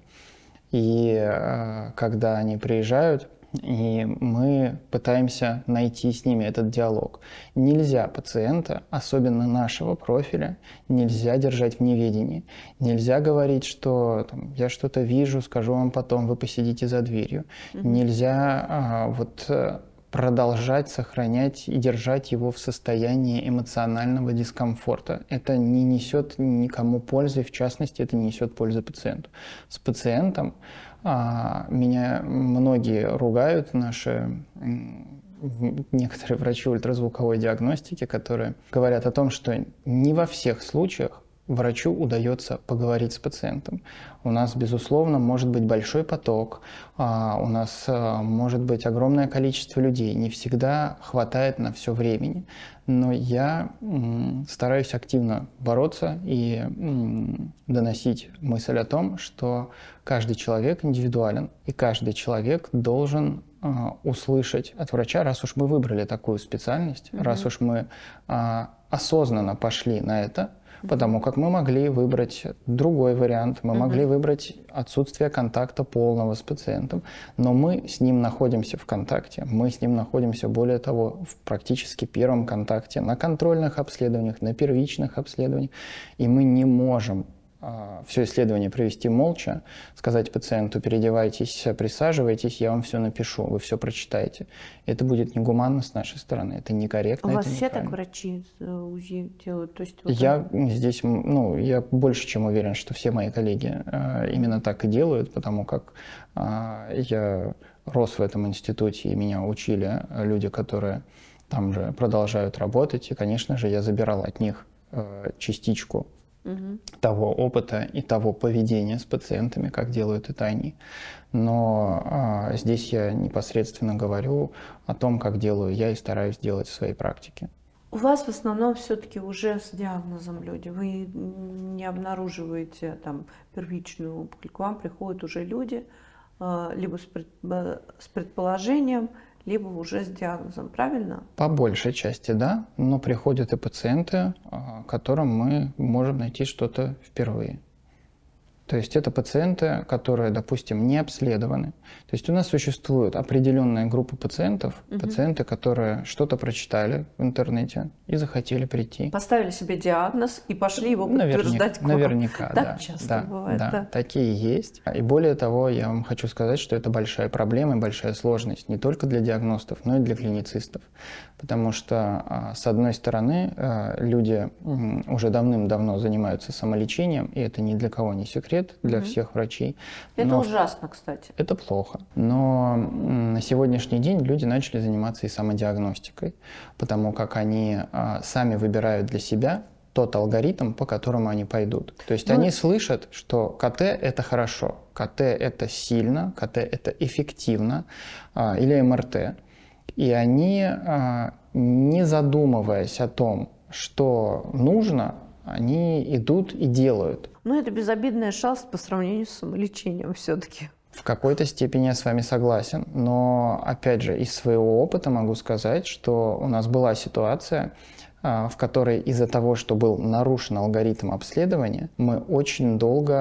Speaker 1: И когда они приезжают, и мы пытаемся найти с ними этот диалог. Нельзя пациента, особенно нашего профиля, нельзя держать в неведении. Нельзя говорить, что там, я что-то вижу, скажу вам потом, вы посидите за дверью. Mm-hmm. Нельзя а, вот, продолжать сохранять и держать его в состоянии эмоционального дискомфорта. Это не несет никому пользы, в частности, это не несет пользы пациенту. С пациентом А, меня многие ругают, наши некоторые врачи ультразвуковой диагностики, которые говорят о том, что не во всех случаях врачу удается поговорить с пациентом. У нас, безусловно, может быть большой поток, а, у нас а, может быть огромное количество людей, не всегда хватает на все времени. Но я м, стараюсь активно бороться и м, доносить мысль о том, что каждый человек индивидуален, и каждый человек должен а, услышать от врача, раз уж мы выбрали такую специальность, mm-hmm. раз уж мы а, осознанно пошли на это, потому как мы могли выбрать другой вариант, мы uh-huh. могли выбрать отсутствие контакта полного с пациентом, но мы с ним находимся в контакте, мы с ним находимся, более того, в практически первом контакте на контрольных обследованиях, на первичных обследованиях, и мы не можем а, все исследование провести молча, сказать пациенту: переодевайтесь, присаживайтесь, я вам все напишу, вы все прочитаете. Это будет негуманно с нашей стороны, это некорректно.
Speaker 2: У вас
Speaker 1: это
Speaker 2: все так врачи УЗИ делают? То есть вот
Speaker 1: я он... здесь, ну, я больше чем уверен, что все мои коллеги э, именно так и делают, потому как э, я рос в этом институте, и меня учили люди, которые там же продолжают работать, и, конечно же, я забирал от них э, частичку Угу. того опыта и того поведения с пациентами, как делают это они. Но а, здесь я непосредственно говорю о том, как делаю я и стараюсь делать в своей практике.
Speaker 2: У вас в основном все-таки уже с диагнозом люди. Вы не обнаруживаете там первичную опухоль. К вам приходят уже люди либо с, пред, с предположением, либо уже с диагнозом, правильно?
Speaker 1: По большей части, да, но приходят и пациенты, которым мы можем найти что-то впервые. То есть это пациенты, которые, допустим, не обследованы. То есть у нас существует определенная группа пациентов, угу. пациенты, которые что-то прочитали в интернете и захотели прийти.
Speaker 2: Поставили себе диагноз и пошли его подтверждать к вам.
Speaker 1: Наверняка,
Speaker 2: так
Speaker 1: да.
Speaker 2: часто
Speaker 1: да,
Speaker 2: бывает,
Speaker 1: да,
Speaker 2: да.
Speaker 1: Такие есть. И более того, я вам хочу сказать, что это большая проблема и большая сложность не только для диагностов, но и для клиницистов. Потому что, с одной стороны, люди уже давным-давно занимаются самолечением, и это ни для кого не секрет, для угу. всех врачей.
Speaker 2: Это но ужасно, кстати.
Speaker 1: Это плохо. Но на сегодняшний день люди начали заниматься и самодиагностикой, потому как они сами выбирают для себя тот алгоритм, по которому они пойдут. То есть ну, они слышат, что КТ – это хорошо, КТ – это сильно, КТ – это эффективно, или МРТ. И они, не задумываясь о том, что нужно, они идут и делают.
Speaker 2: Ну, это безобидная шалость по сравнению с самолечением все-таки.
Speaker 1: В какой-то степени я с вами согласен, но, опять же, из своего опыта могу сказать, что у нас была ситуация, в которой из-за того, что был нарушен алгоритм обследования, мы очень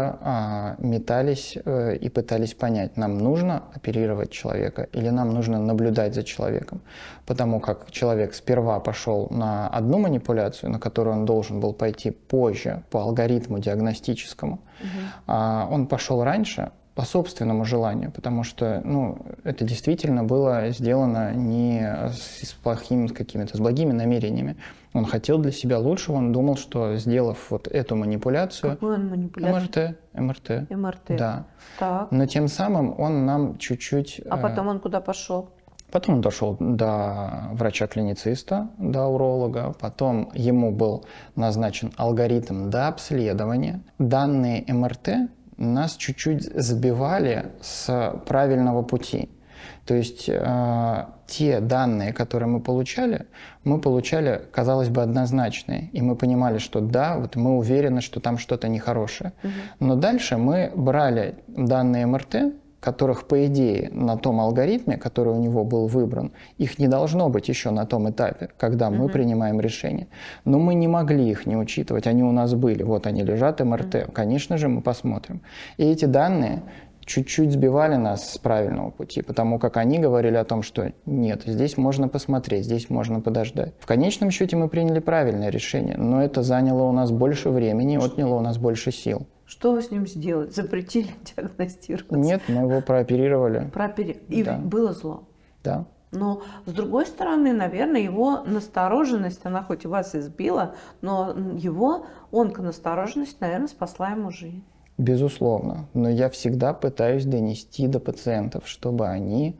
Speaker 1: долго метались и пытались понять, нам нужно оперировать человека или нам нужно наблюдать за человеком. Потому как человек сперва пошел на одну манипуляцию, на которую он должен был пойти позже по алгоритму диагностическому, угу. он пошел раньше, по собственному желанию, потому что ну, это действительно было сделано не с плохими какими-то, с благими намерениями. Он хотел для себя лучшего, он думал, что сделав вот эту манипуляцию...
Speaker 2: Какую он манипуляцию?
Speaker 1: МРТ. МРТ.
Speaker 2: МРТ.
Speaker 1: Да.
Speaker 2: Так.
Speaker 1: Но тем самым он нам чуть-чуть...
Speaker 2: А потом он куда пошел?
Speaker 1: Потом он дошел до врача-клинициста, до уролога, потом ему был назначен алгоритм до обследования. Данные МРТ нас чуть-чуть сбивали с правильного пути. То есть э, те данные, которые мы получали, мы получали, казалось бы, однозначные. И мы понимали, что да, вот мы уверены, что там что-то нехорошее. Угу. Но дальше мы брали данные МРТ, которых, по идее, на том алгоритме, который у него был выбран, их не должно быть еще на том этапе, когда мы mm-hmm. принимаем решение. Но мы не могли их не учитывать, они у нас были. Вот они лежат, МРТ. Mm-hmm. Конечно же, мы посмотрим. И эти данные чуть-чуть сбивали нас с правильного пути, потому как они говорили о том, что нет, здесь можно посмотреть, здесь можно подождать. В конечном счете мы приняли правильное решение, но это заняло у нас больше времени, отняло у нас больше сил.
Speaker 2: Что вы с ним сделали? Запретили диагностировать?
Speaker 1: Нет, мы его прооперировали.
Speaker 2: Прооперировали. И да. было зло?
Speaker 1: Да.
Speaker 2: Но, с другой стороны, наверное, его настороженность, она хоть и вас избила, но его онконастороженность, наверное, спасла ему жизнь.
Speaker 1: Безусловно. Но я всегда пытаюсь донести до пациентов, чтобы они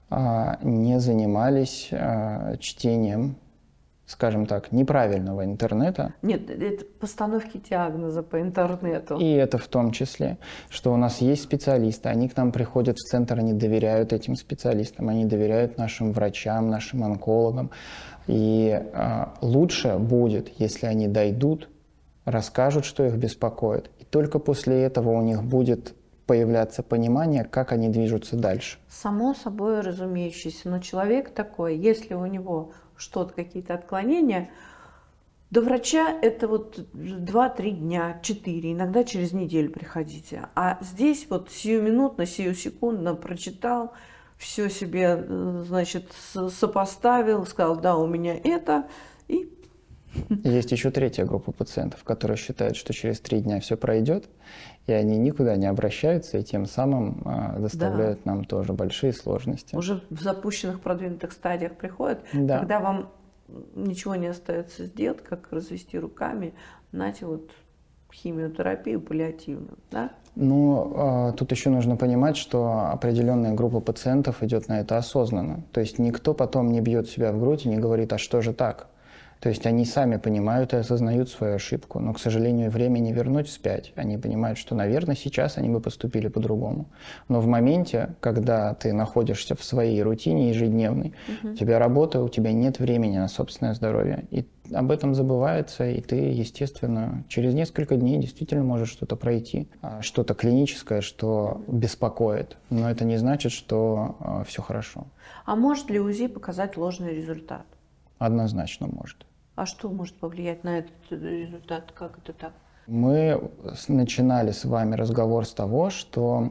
Speaker 1: а, не занимались а, чтением, скажем так, неправильного интернета.
Speaker 2: Нет, это постановки диагноза по интернету.
Speaker 1: И это в том числе, что у нас есть специалисты, они к нам приходят в центр, они доверяют этим специалистам, они доверяют нашим врачам, нашим онкологам. И э, лучше будет, если они дойдут, расскажут, что их беспокоит. И только после этого у них будет появляться понимание, как они движутся дальше.
Speaker 2: Само собой разумеющееся, но человек такой, если у него что-то, какие-то отклонения, до врача это вот два-три дня, четыре, иногда через неделю приходите. А здесь вот сиюминутно, сиюсекундно прочитал, все себе, значит, сопоставил, сказал, да, у меня это, и...
Speaker 1: Есть еще третья группа пациентов, которые считают, что через три дня все пройдет, и они никуда не обращаются, и тем самым а, доставляют да. нам тоже большие сложности.
Speaker 2: Уже в запущенных продвинутых стадиях приходят, да. когда вам ничего не остается сделать, как развести руками, знаете, вот химиотерапию паллиативную, да?
Speaker 1: Ну, а, тут еще нужно понимать, что определенная группа пациентов идет на это осознанно. То есть никто потом не бьет себя в грудь и не говорит, а что же так? То есть они сами понимают и осознают свою ошибку, но, к сожалению, время не вернуть вспять. Они понимают, что, наверное, сейчас они бы поступили по-другому. Но в моменте, когда ты находишься в своей рутине ежедневной, угу. у тебя работа, у тебя нет времени на собственное здоровье. И об этом забывается, и ты, естественно, через несколько дней действительно можешь что-то пройти, что-то клиническое, что беспокоит. Но это не значит, что э, все хорошо.
Speaker 2: А может ли УЗИ показать ложный результат?
Speaker 1: Однозначно может.
Speaker 2: А что может повлиять на этот результат? Как это так?
Speaker 1: Мы начинали с вами разговор с того, что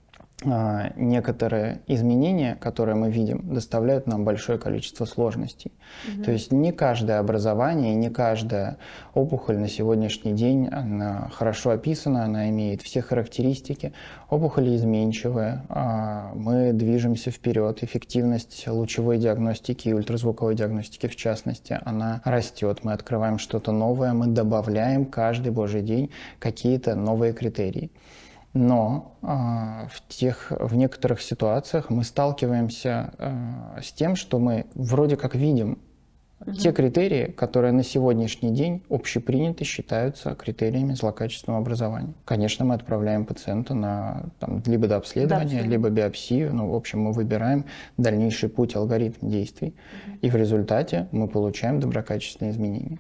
Speaker 1: а, некоторые изменения, которые мы видим, доставляют нам большое количество сложностей. Mm-hmm. То есть не каждое образование, не каждая опухоль на сегодняшний день она хорошо описана, она имеет все характеристики. Опухоли изменчивые, а, мы движемся вперед. Эффективность лучевой диагностики и ультразвуковой диагностики, в частности, она растет. Мы открываем что-то новое, мы добавляем каждый божий день какие-то новые критерии. Но э, в, тех, в некоторых ситуациях мы сталкиваемся э, с тем, что мы вроде как видим угу. те критерии, которые на сегодняшний день общеприняты считаются критериями злокачественного образования. Конечно, мы отправляем пациента на там, либо дообследование, да, либо биопсию. Ну, в общем, мы выбираем дальнейший путь, алгоритм действий. Угу. И в результате мы получаем доброкачественные изменения.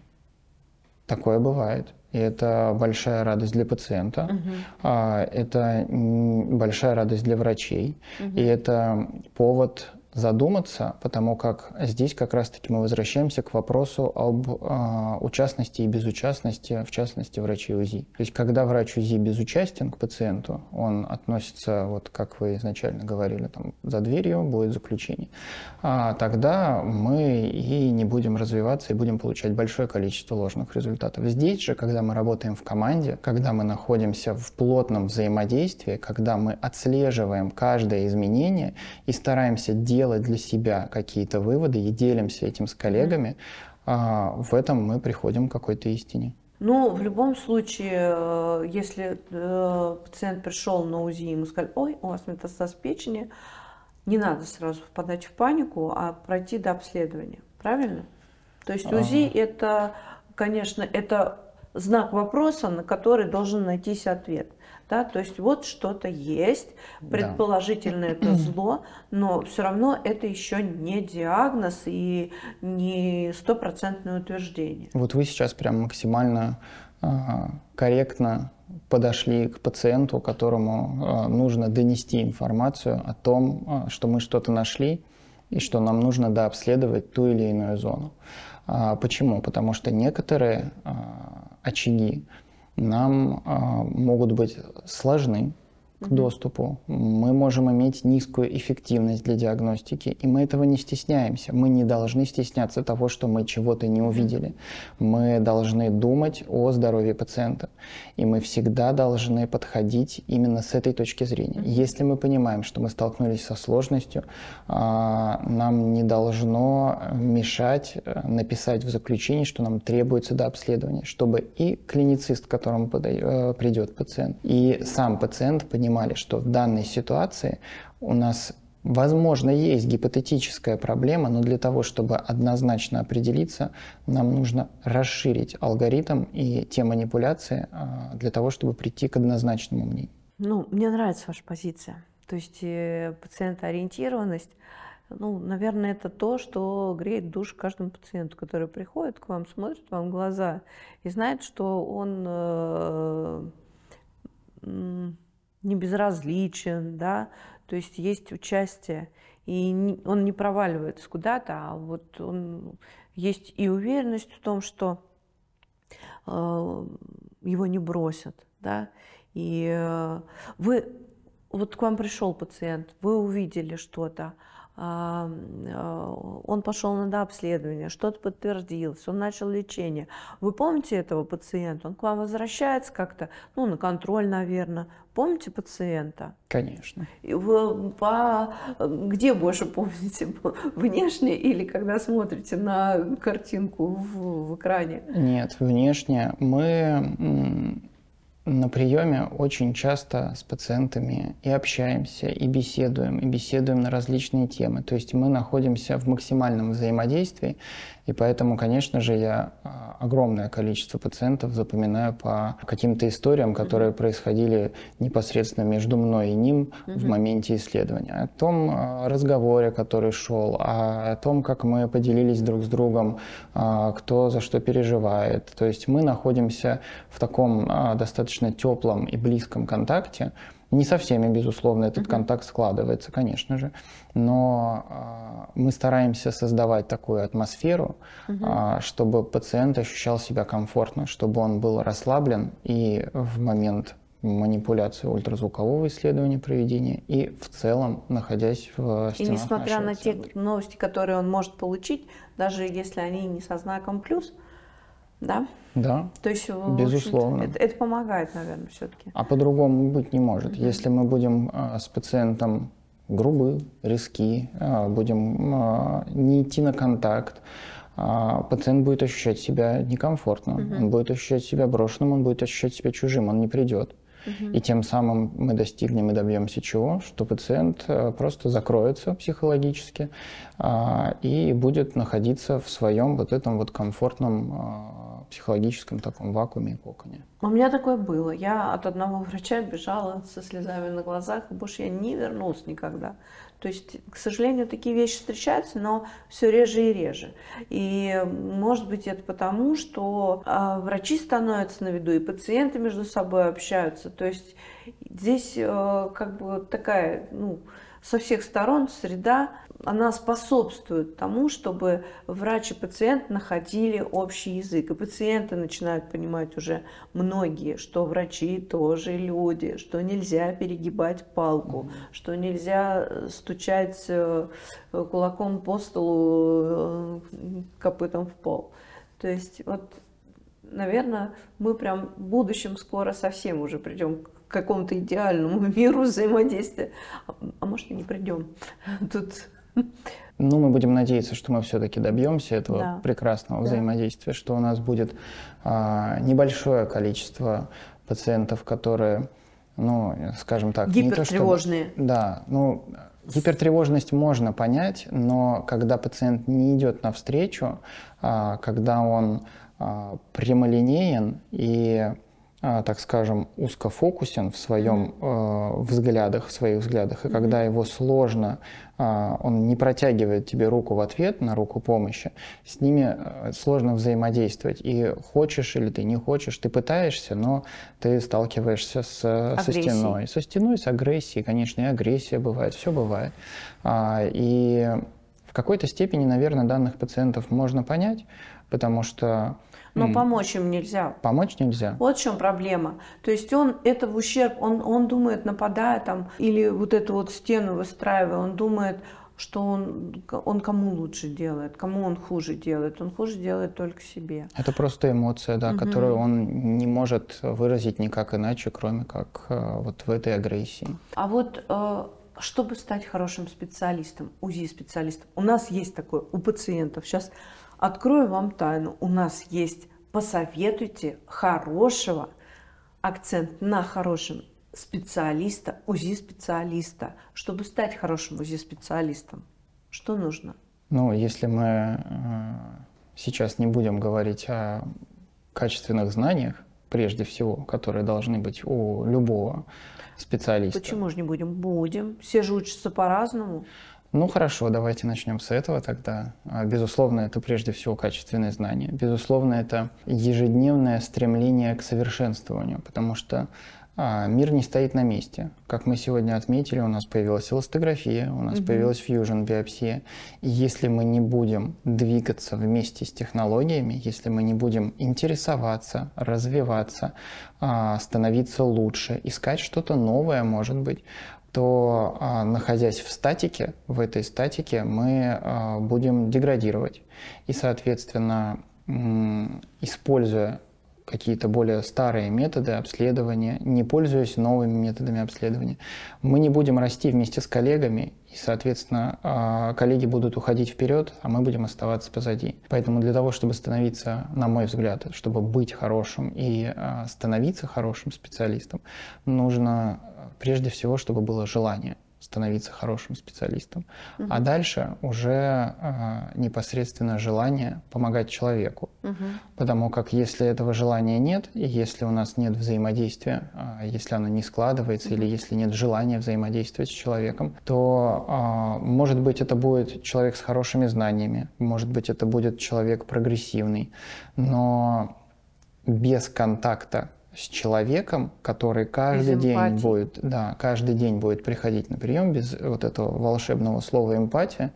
Speaker 1: Такое бывает. И это большая радость для пациента, uh-huh. это большая радость для врачей, uh-huh. и это повод задуматься, потому как здесь как раз-таки мы возвращаемся к вопросу об э, участности и безучастности, в частности, врачей УЗИ. То есть, когда врач УЗИ безучастен к пациенту, он относится, вот как вы изначально говорили, там, за дверью будет заключение, а тогда мы и не будем развиваться и будем получать большое количество ложных результатов. Здесь же, когда мы работаем в команде, когда мы находимся в плотном взаимодействии, когда мы отслеживаем каждое изменение и стараемся делать для себя какие-то выводы и делимся этим с коллегами, mm-hmm. в этом мы приходим к какой-то истине.
Speaker 2: Ну, в любом случае, если пациент пришел на УЗИ, ему сказали: ой, у вас метастаз печени, не надо сразу впадать в панику, а пройти до обследования. Правильно? То есть УЗИ а... это, конечно, это знак вопроса, на который должен найтись ответ. Да, то есть вот что-то есть, предположительно да. это зло, но все равно это еще не диагноз и не стопроцентное утверждение.
Speaker 1: Вот вы сейчас прям максимально э, корректно подошли к пациенту, которому э, нужно донести информацию о том, э, что мы что-то нашли и что нам нужно дообследовать ту или иную зону. А почему? Потому что некоторые э, очаги нам э, могут быть сложны к доступу, мы можем иметь низкую эффективность для диагностики, и мы этого не стесняемся. Мы не должны стесняться того, что мы чего-то не увидели. Мы должны думать о здоровье пациента, и мы всегда должны подходить именно с этой точки зрения. Если мы понимаем, что мы столкнулись со сложностью, нам не должно мешать написать в заключении, что нам требуется дообследование, чтобы и клиницист, к которому придет пациент, и сам пациент понимал, понимали, что в данной ситуации у нас, возможно, есть гипотетическая проблема, но для того, чтобы однозначно определиться, нам нужно расширить алгоритм и те манипуляции для того, чтобы прийти к однозначному мнению.
Speaker 2: Ну, мне нравится ваша позиция. То есть э, пациентоориентированность, ну, наверное, это то, что греет душу каждому пациенту, который приходит к вам, смотрит вам в глаза и знает, что он... Э, э, не безразличен, да, то есть есть участие, и не, он не проваливается куда-то, а вот он, есть и уверенность в том, что э, его не бросят, да, и э, вы, вот к вам пришел пациент, вы увидели что-то, он пошел на дообследование, что-то подтвердилось, он начал лечение. Вы помните этого пациента? Он к вам возвращается как-то, ну, на контроль, наверное. Помните пациента?
Speaker 1: Конечно.
Speaker 2: И вы по... Где больше помните? Внешне или когда смотрите на картинку в, в экране?
Speaker 1: Нет, внешне. Мы... На приеме очень часто с пациентами и общаемся, и беседуем, и беседуем на различные темы. То есть мы находимся в максимальном взаимодействии, и поэтому, конечно же, я огромное количество пациентов запоминаю по каким-то историям, которые mm-hmm. происходили непосредственно между мной и ним mm-hmm. в моменте исследования. О том разговоре, который шел, о том, как мы поделились друг с другом, кто за что переживает. То есть мы находимся в таком достаточно теплом и близком контакте, Не со всеми, безусловно, этот
Speaker 2: Uh-huh.
Speaker 1: контакт складывается, конечно же, но а, мы стараемся создавать такую атмосферу,
Speaker 2: Uh-huh.
Speaker 1: а, чтобы пациент ощущал себя комфортно, чтобы он был расслаблен и в момент манипуляции ультразвукового исследования проведения, и в целом, находясь в стенах
Speaker 2: И несмотря на те
Speaker 1: центра.
Speaker 2: новости, которые он может получить, даже если они не со знаком плюс, да?
Speaker 1: Да,
Speaker 2: То есть,
Speaker 1: безусловно.
Speaker 2: Это, это помогает, наверное, все-таки.
Speaker 1: А по-другому быть не может.
Speaker 2: Угу.
Speaker 1: Если мы будем а, с пациентом грубы, резки, а, будем а, не идти на контакт, а, пациент будет ощущать себя некомфортно, угу. он будет ощущать себя брошенным, он будет ощущать себя чужим, он не придет. Угу. И тем самым мы достигнем и добьемся чего? Что пациент а, просто закроется психологически а, и будет находиться в своем вот этом вот комфортном а, психологическом таком вакууме и коконе.
Speaker 2: У меня такое было. Я от одного врача бежала со слезами на глазах, и больше я не вернулась никогда. То есть, к сожалению, такие вещи встречаются, но все реже и реже. И может быть это потому, что э, врачи становятся на виду, и пациенты между собой общаются. То есть здесь э, как бы такая, ну, со всех сторон среда, она способствует тому, чтобы врач и пациент находили общий язык. И пациенты начинают понимать уже многие, что врачи тоже люди, что нельзя перегибать палку, mm-hmm. что нельзя стучать кулаком по столу, копытом в пол. То есть вот, наверное, мы прям в будущем скоро совсем уже придем к какому-то идеальному миру взаимодействия. А, а может, и не придем. Тут...
Speaker 1: Ну, мы будем надеяться, что мы все-таки добьемся этого
Speaker 2: да.
Speaker 1: прекрасного
Speaker 2: да.
Speaker 1: взаимодействия, что у нас будет а, небольшое количество пациентов, которые, ну, скажем так...
Speaker 2: Гипертревожные.
Speaker 1: Не то, чтобы, да, ну, гипертревожность можно понять, но когда пациент не идет навстречу, а, когда он а, прямолинеен и... так скажем, узкофокусен в своем э, взглядах, в своих взглядах, и mm-hmm. когда его сложно, э, он не протягивает тебе руку в ответ на руку помощи, с ними э, сложно взаимодействовать. И хочешь или ты не хочешь, ты пытаешься, но ты сталкиваешься с, со стеной. Со стеной, с агрессией, конечно, и агрессия бывает, все бывает. А, и в какой-то степени, наверное, данных пациентов можно понять, потому что...
Speaker 2: Но помочь им нельзя.
Speaker 1: Помочь нельзя.
Speaker 2: Вот в чем проблема. То есть он это в ущерб, он, он думает, нападая там, или вот эту вот стену выстраивая, он думает, что он, он кому лучше делает, кому он хуже делает. Он хуже делает только себе.
Speaker 1: Это просто эмоция, да, угу. которую он не может выразить никак иначе, кроме как вот в этой агрессии.
Speaker 2: А вот... Чтобы стать хорошим специалистом, УЗИ-специалистом, у нас есть такое у пациентов. Сейчас открою вам тайну. У нас есть «посоветуйте хорошего», акцент на хорошем специалиста, УЗИ-специалиста. Чтобы стать хорошим УЗИ-специалистом, что нужно?
Speaker 1: Ну, если мы сейчас не будем говорить о качественных знаниях, прежде всего, которые должны быть у любого специалиста.
Speaker 2: Почему же не будем? Будем. Все же учатся по-разному.
Speaker 1: Ну хорошо, давайте начнем с этого тогда. Безусловно, это прежде всего качественные знания. Безусловно, это ежедневное стремление к совершенствованию, потому что а, мир не стоит на месте. Как мы сегодня отметили, у нас появилась эластография, у нас угу. появилась фьюжн-биопсия. И если мы не будем двигаться вместе с технологиями, если мы не будем интересоваться, развиваться, а, становиться лучше, искать что-то новое, может быть, то, а, находясь в статике, в этой статике мы а, будем деградировать. И, соответственно, м- используя какие-то более старые методы обследования, не пользуясь новыми методами обследования, мы не будем расти вместе с коллегами, и, соответственно, коллеги будут уходить вперед, а мы будем оставаться позади. Поэтому для того, чтобы становиться, на мой взгляд, чтобы быть хорошим и становиться хорошим специалистом, нужно прежде всего, чтобы было желание становиться хорошим специалистом. Uh-huh. А дальше уже э, непосредственно желание помогать человеку. Uh-huh. Потому как если этого желания нет, и если у нас нет взаимодействия, э, если оно не складывается, uh-huh. или если нет желания взаимодействовать с человеком, то, э, может быть, это будет человек с хорошими знаниями, может быть, это будет человек прогрессивный, но без контакта с человеком, который каждый день будет, да, каждый день будет приходить на прием без вот этого волшебного слова эмпатия,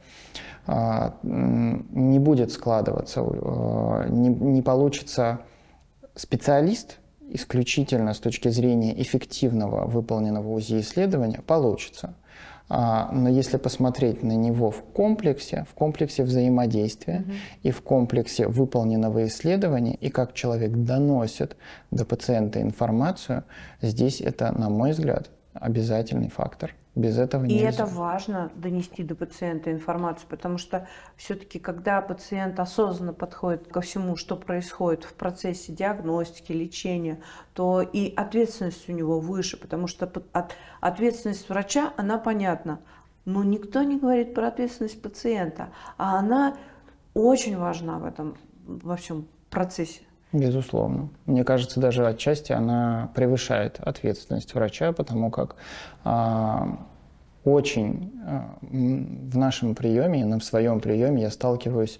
Speaker 1: не будет складываться, не, не получится специалист исключительно с точки зрения эффективного выполненного УЗИ-исследования, получится. Но если посмотреть на него в комплексе, в комплексе взаимодействия mm-hmm. и в комплексе выполненного исследования, и как человек доносит до пациента информацию, здесь это, на мой взгляд, обязательный фактор. Без этого нельзя.
Speaker 2: И это важно, донести до пациента информацию, потому что все-таки, когда пациент осознанно подходит ко всему, что происходит в процессе диагностики, лечения, то и ответственность у него выше, потому что ответственность врача, она понятна, но никто не говорит про ответственность пациента, а она очень важна в этом, во всем процессе.
Speaker 1: Безусловно. Мне кажется, даже отчасти она превышает ответственность врача, потому как а, очень а, в нашем приеме, в своем приеме я сталкиваюсь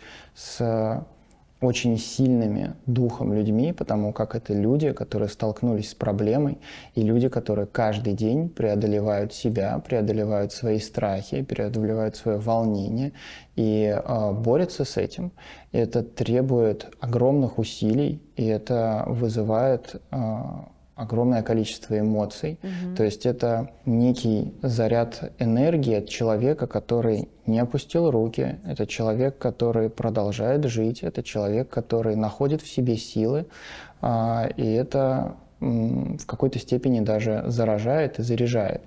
Speaker 1: с очень сильными духом людьми, потому как это люди, которые столкнулись с проблемой, и люди, которые каждый день преодолевают себя, преодолевают свои страхи, преодолевают свое волнение и э, борются с этим. И это требует огромных усилий, и это вызывает э, огромное количество эмоций. Mm-hmm. То есть это некий заряд энергии от человека, который не опустил руки, это человек, который продолжает жить, это человек, который находит в себе силы, э, и это э, в какой-то степени даже заражает и заряжает.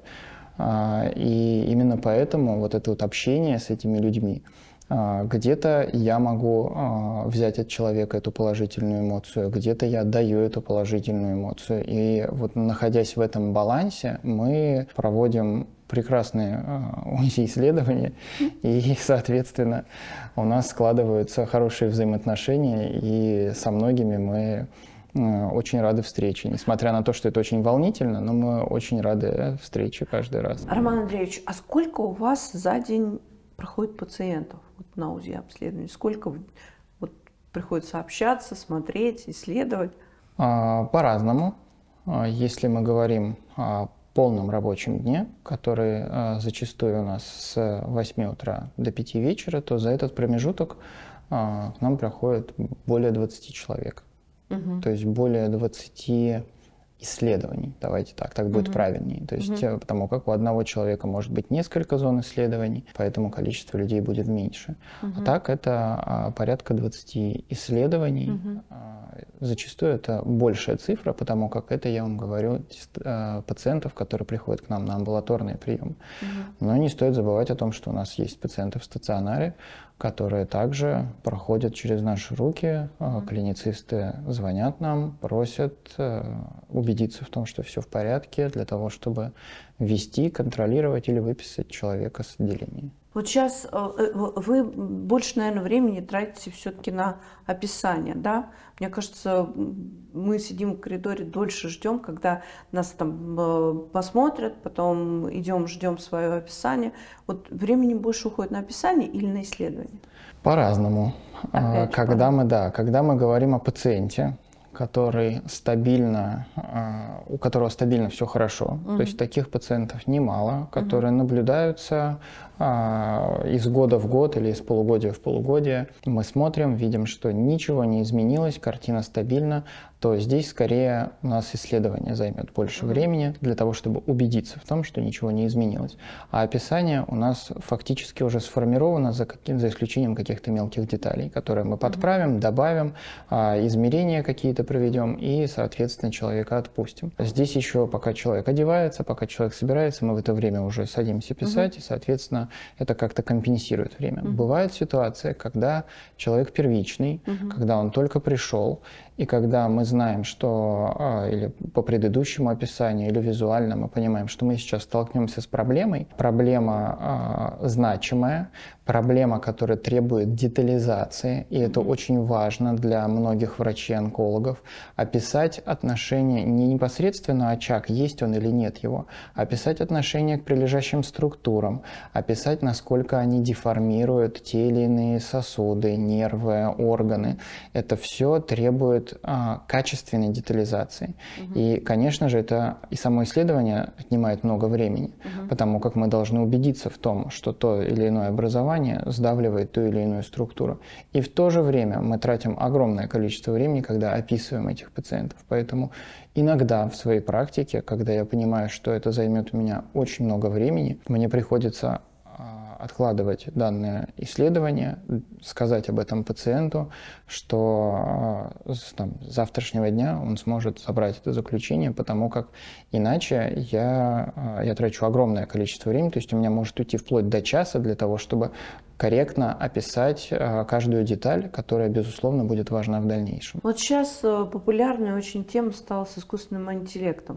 Speaker 1: Э, и именно поэтому вот это вот общение с этими людьми, где-то я могу взять от человека эту положительную эмоцию, где-то я даю эту положительную эмоцию. И вот находясь в этом балансе, мы проводим прекрасные УЗИ-исследования, и, соответственно, у нас складываются хорошие взаимоотношения, и со многими мы очень рады встрече. Несмотря на то, что это очень волнительно, но мы очень рады встрече каждый раз.
Speaker 2: Роман Андреевич, а сколько у вас за день проходит пациентов вот, на УЗИ-обследование? Сколько вот, приходится общаться, смотреть, исследовать?
Speaker 1: А, по-разному. Если мы говорим о полном рабочем дне, который а, зачастую у нас с восьми утра до пяти вечера, то за этот промежуток а, к нам приходит более двадцати человек. Угу. То есть более двадцати исследований, давайте так, так будет uh-huh. правильнее. То есть, uh-huh. потому как у одного человека может быть несколько зон исследований, поэтому количество людей будет меньше. Uh-huh. А так это а, порядка двадцати исследований. Uh-huh. А, зачастую это большая цифра, потому как это, я вам говорю, а, пациентов, которые приходят к нам на амбулаторный прием. Uh-huh. Но не стоит забывать о том, что у нас есть пациенты в стационаре, которые также проходят через наши руки. Mm-hmm. Клиницисты звонят нам, просят убедиться в том, что все в порядке, для того, чтобы ввести, контролировать или выписать человека с отделения.
Speaker 2: Вот сейчас вы больше, наверное, времени тратите все-таки на описание, да? Мне кажется, мы сидим в коридоре, дольше ждем, когда нас там посмотрят, потом идем, ждем свое описание. Вот времени больше уходит на описание или на исследование?
Speaker 1: По-разному.
Speaker 2: Опять
Speaker 1: когда мы, да, когда мы говорим о пациенте, который стабильно, у которого стабильно все хорошо. Mm-hmm. То есть таких пациентов немало, которые mm-hmm. наблюдаются а, из года в год или из полугодия в полугодие. Мы смотрим, видим, что ничего не изменилось, картина стабильна, то здесь скорее у нас исследование займет больше mm-hmm. времени для того, чтобы убедиться в том, что ничего не изменилось. А описание у нас фактически уже сформировано за, каким, за исключением каких-то мелких деталей, которые мы подправим, mm-hmm. добавим, а, измерения какие-то проведем и, соответственно, человека отпустим. Здесь еще пока человек одевается, пока человек собирается, мы в это время уже садимся писать, uh-huh. и, соответственно, это как-то компенсирует время. Uh-huh. Бывает ситуация, когда человек первичный, uh-huh. когда он только пришел, и когда мы знаем, что или по предыдущему описанию, или визуально мы понимаем, что мы сейчас столкнемся с проблемой, проблема а, значимая, проблема, которая требует детализации, и это mm-hmm. очень важно для многих врачей-онкологов, описать отношение не непосредственно очаг, есть он или нет его, а описать отношение к прилежащим структурам, описать, насколько они деформируют те или иные сосуды, нервы, органы. Это все требует а, качественной детализации. Mm-hmm. И, конечно же, это и само исследование отнимает много времени, mm-hmm. потому как мы должны убедиться в том, что то или иное образование сдавливает ту или иную структуру. И в то же время мы тратим огромное количество времени, когда описываем этих пациентов. Поэтому иногда в своей практике, когда я понимаю, что это займет у меня очень много времени, мне приходится откладывать данное исследование, сказать об этом пациенту, что там, с завтрашнего дня он сможет собрать это заключение, потому как иначе я, я трачу огромное количество времени, то есть у меня может уйти вплоть до часа для того, чтобы корректно описать каждую деталь, которая, безусловно, будет важна в дальнейшем.
Speaker 2: Вот сейчас популярной очень тема стала с искусственным интеллектом.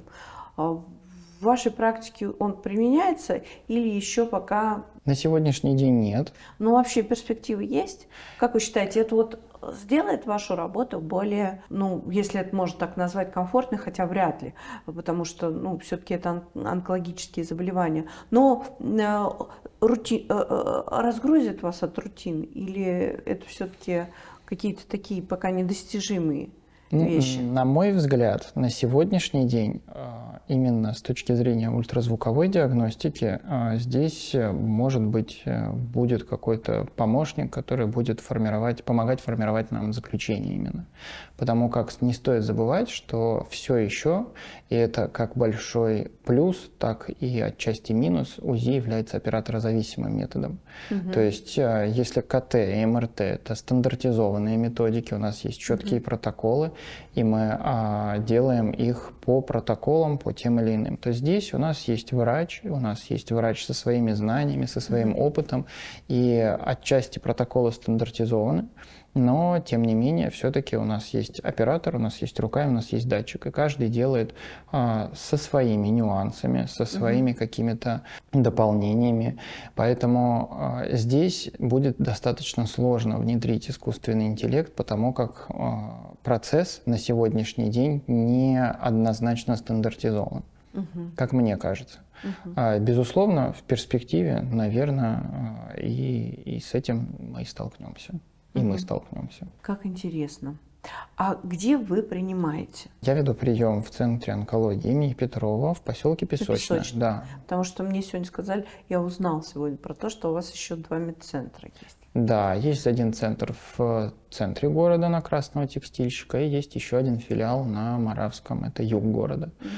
Speaker 2: В вашей практике он применяется или еще пока...
Speaker 1: На сегодняшний день нет.
Speaker 2: Ну, вообще перспективы есть? Как вы считаете, это вот сделает вашу работу более, ну, если это можно так назвать, комфортной, хотя вряд ли, потому что, ну, все-таки это онкологические заболевания. Но э, рути... э, разгрузит вас от рутины или это все-таки какие-то такие пока недостижимые вещи?
Speaker 1: На мой взгляд, на сегодняшний день, именно с точки зрения ультразвуковой диагностики, здесь, может быть, будет какой-то помощник, который будет формировать, помогать формировать нам заключение именно. Потому как не стоит забывать, что все еще, и это как большой плюс, так и отчасти минус, УЗИ является операторозависимым методом. Угу. То есть, если КТ и МРТ – это стандартизованные методики, у нас есть четкие угу. протоколы, и мы а, делаем их по протоколам, по тем или иным. То здесь у нас есть врач, у нас есть врач со своими знаниями, со своим mm-hmm. опытом, и отчасти протоколы стандартизованы, но, тем не менее, все-таки у нас есть оператор, у нас есть рука, у нас есть датчик, и каждый делает а, со своими нюансами, со своими mm-hmm. какими-то дополнениями. Поэтому а, здесь будет достаточно сложно внедрить искусственный интеллект, потому как а, процесс на сегодняшний день не однозначно стандартизован, uh-huh. как мне кажется. Uh-huh. А, безусловно, в перспективе, наверное, и, и с этим мы и столкнемся. И uh-huh. мы столкнемся.
Speaker 2: Как интересно. А где вы принимаете?
Speaker 1: Я веду прием в Центре онкологии имени Петрова в поселке Песочное.
Speaker 2: Песочное.
Speaker 1: Да.
Speaker 2: Потому что мне сегодня сказали, я узнал сегодня про то, что у вас еще два медцентра есть.
Speaker 1: Да, есть один центр в центре города на Красного Текстильщика, и есть еще один филиал на Моравском, это юг города. Mm-hmm.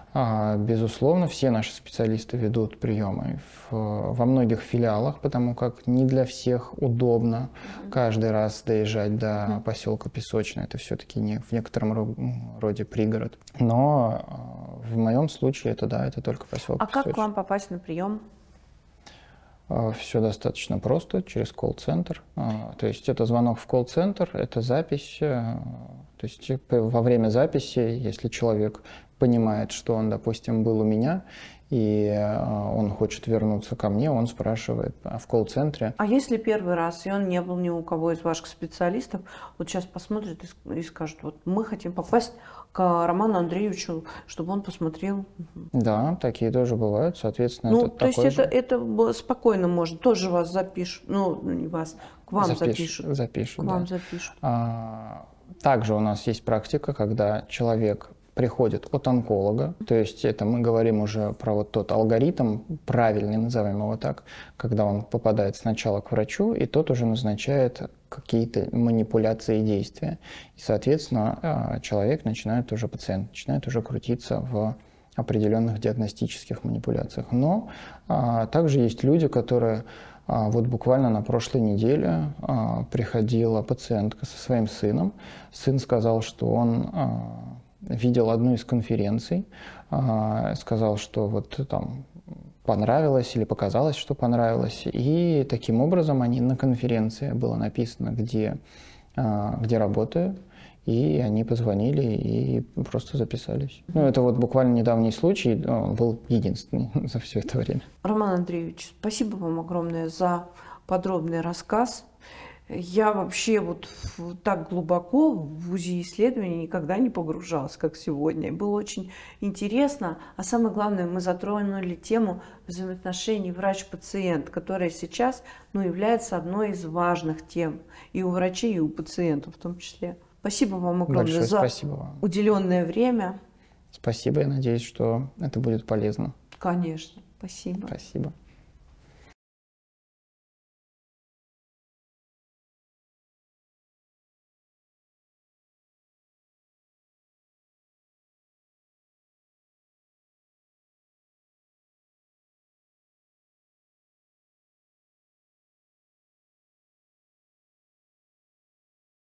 Speaker 1: а, безусловно, все наши специалисты ведут приемы в, во многих филиалах, потому как не для всех удобно mm-hmm. каждый раз доезжать до mm-hmm. поселка Песочное. Это все-таки не в некотором роде пригород. Но в моем случае это да, это только поселок
Speaker 2: А
Speaker 1: Песочное.
Speaker 2: как к вам попасть на прием?
Speaker 1: Все достаточно просто, через колл-центр. То есть это звонок в колл-центр, это запись. То есть во время записи, если человек понимает, что он, допустим, был у меня, и он хочет вернуться ко мне, он спрашивает в колл-центре.
Speaker 2: А если первый раз, и он не был ни у кого из ваших специалистов, вот сейчас посмотрит и скажет, вот мы хотим попасть к Роману Андреевичу, чтобы он посмотрел.
Speaker 1: Да, такие тоже бывают, соответственно,
Speaker 2: ну,
Speaker 1: это
Speaker 2: то есть
Speaker 1: это,
Speaker 2: это спокойно можно, тоже вас запишут, ну, не вас, к вам
Speaker 1: Запиш,
Speaker 2: запишут.
Speaker 1: Запишут,
Speaker 2: к
Speaker 1: да.
Speaker 2: вам запишут.
Speaker 1: А, также у нас есть практика, когда человек приходит от онколога, то есть это мы говорим уже про вот тот алгоритм, правильный, назовем его так, когда он попадает сначала к врачу, и тот уже назначает какие-то манипуляции и действия. И, соответственно, человек начинает уже, пациент начинает уже крутиться в определенных диагностических манипуляциях. Но а, также есть люди, которые а, вот буквально на прошлой неделе а, приходила пациентка со своим сыном. Сын сказал, что он а, видел одну из конференций, а, сказал, что вот там понравилось или показалось, что понравилось. И таким образом они на конференции, было написано, где, где работаю, и они позвонили и просто записались. Ну, это вот буквально недавний случай, он был единственный за все это время.
Speaker 2: Роман Андреевич, спасибо вам огромное за подробный рассказ. Я вообще вот так глубоко в УЗИ исследований никогда не погружалась, как сегодня. Было очень интересно. А самое главное, мы затронули тему взаимоотношений врач-пациент, которая сейчас, ну, является одной из важных тем и у врачей, и у пациентов в том числе. Спасибо вам огромное
Speaker 1: Большое
Speaker 2: за
Speaker 1: спасибо вам.
Speaker 2: уделенное время.
Speaker 1: Спасибо, я надеюсь, что это будет полезно.
Speaker 2: Конечно, спасибо.
Speaker 1: Спасибо.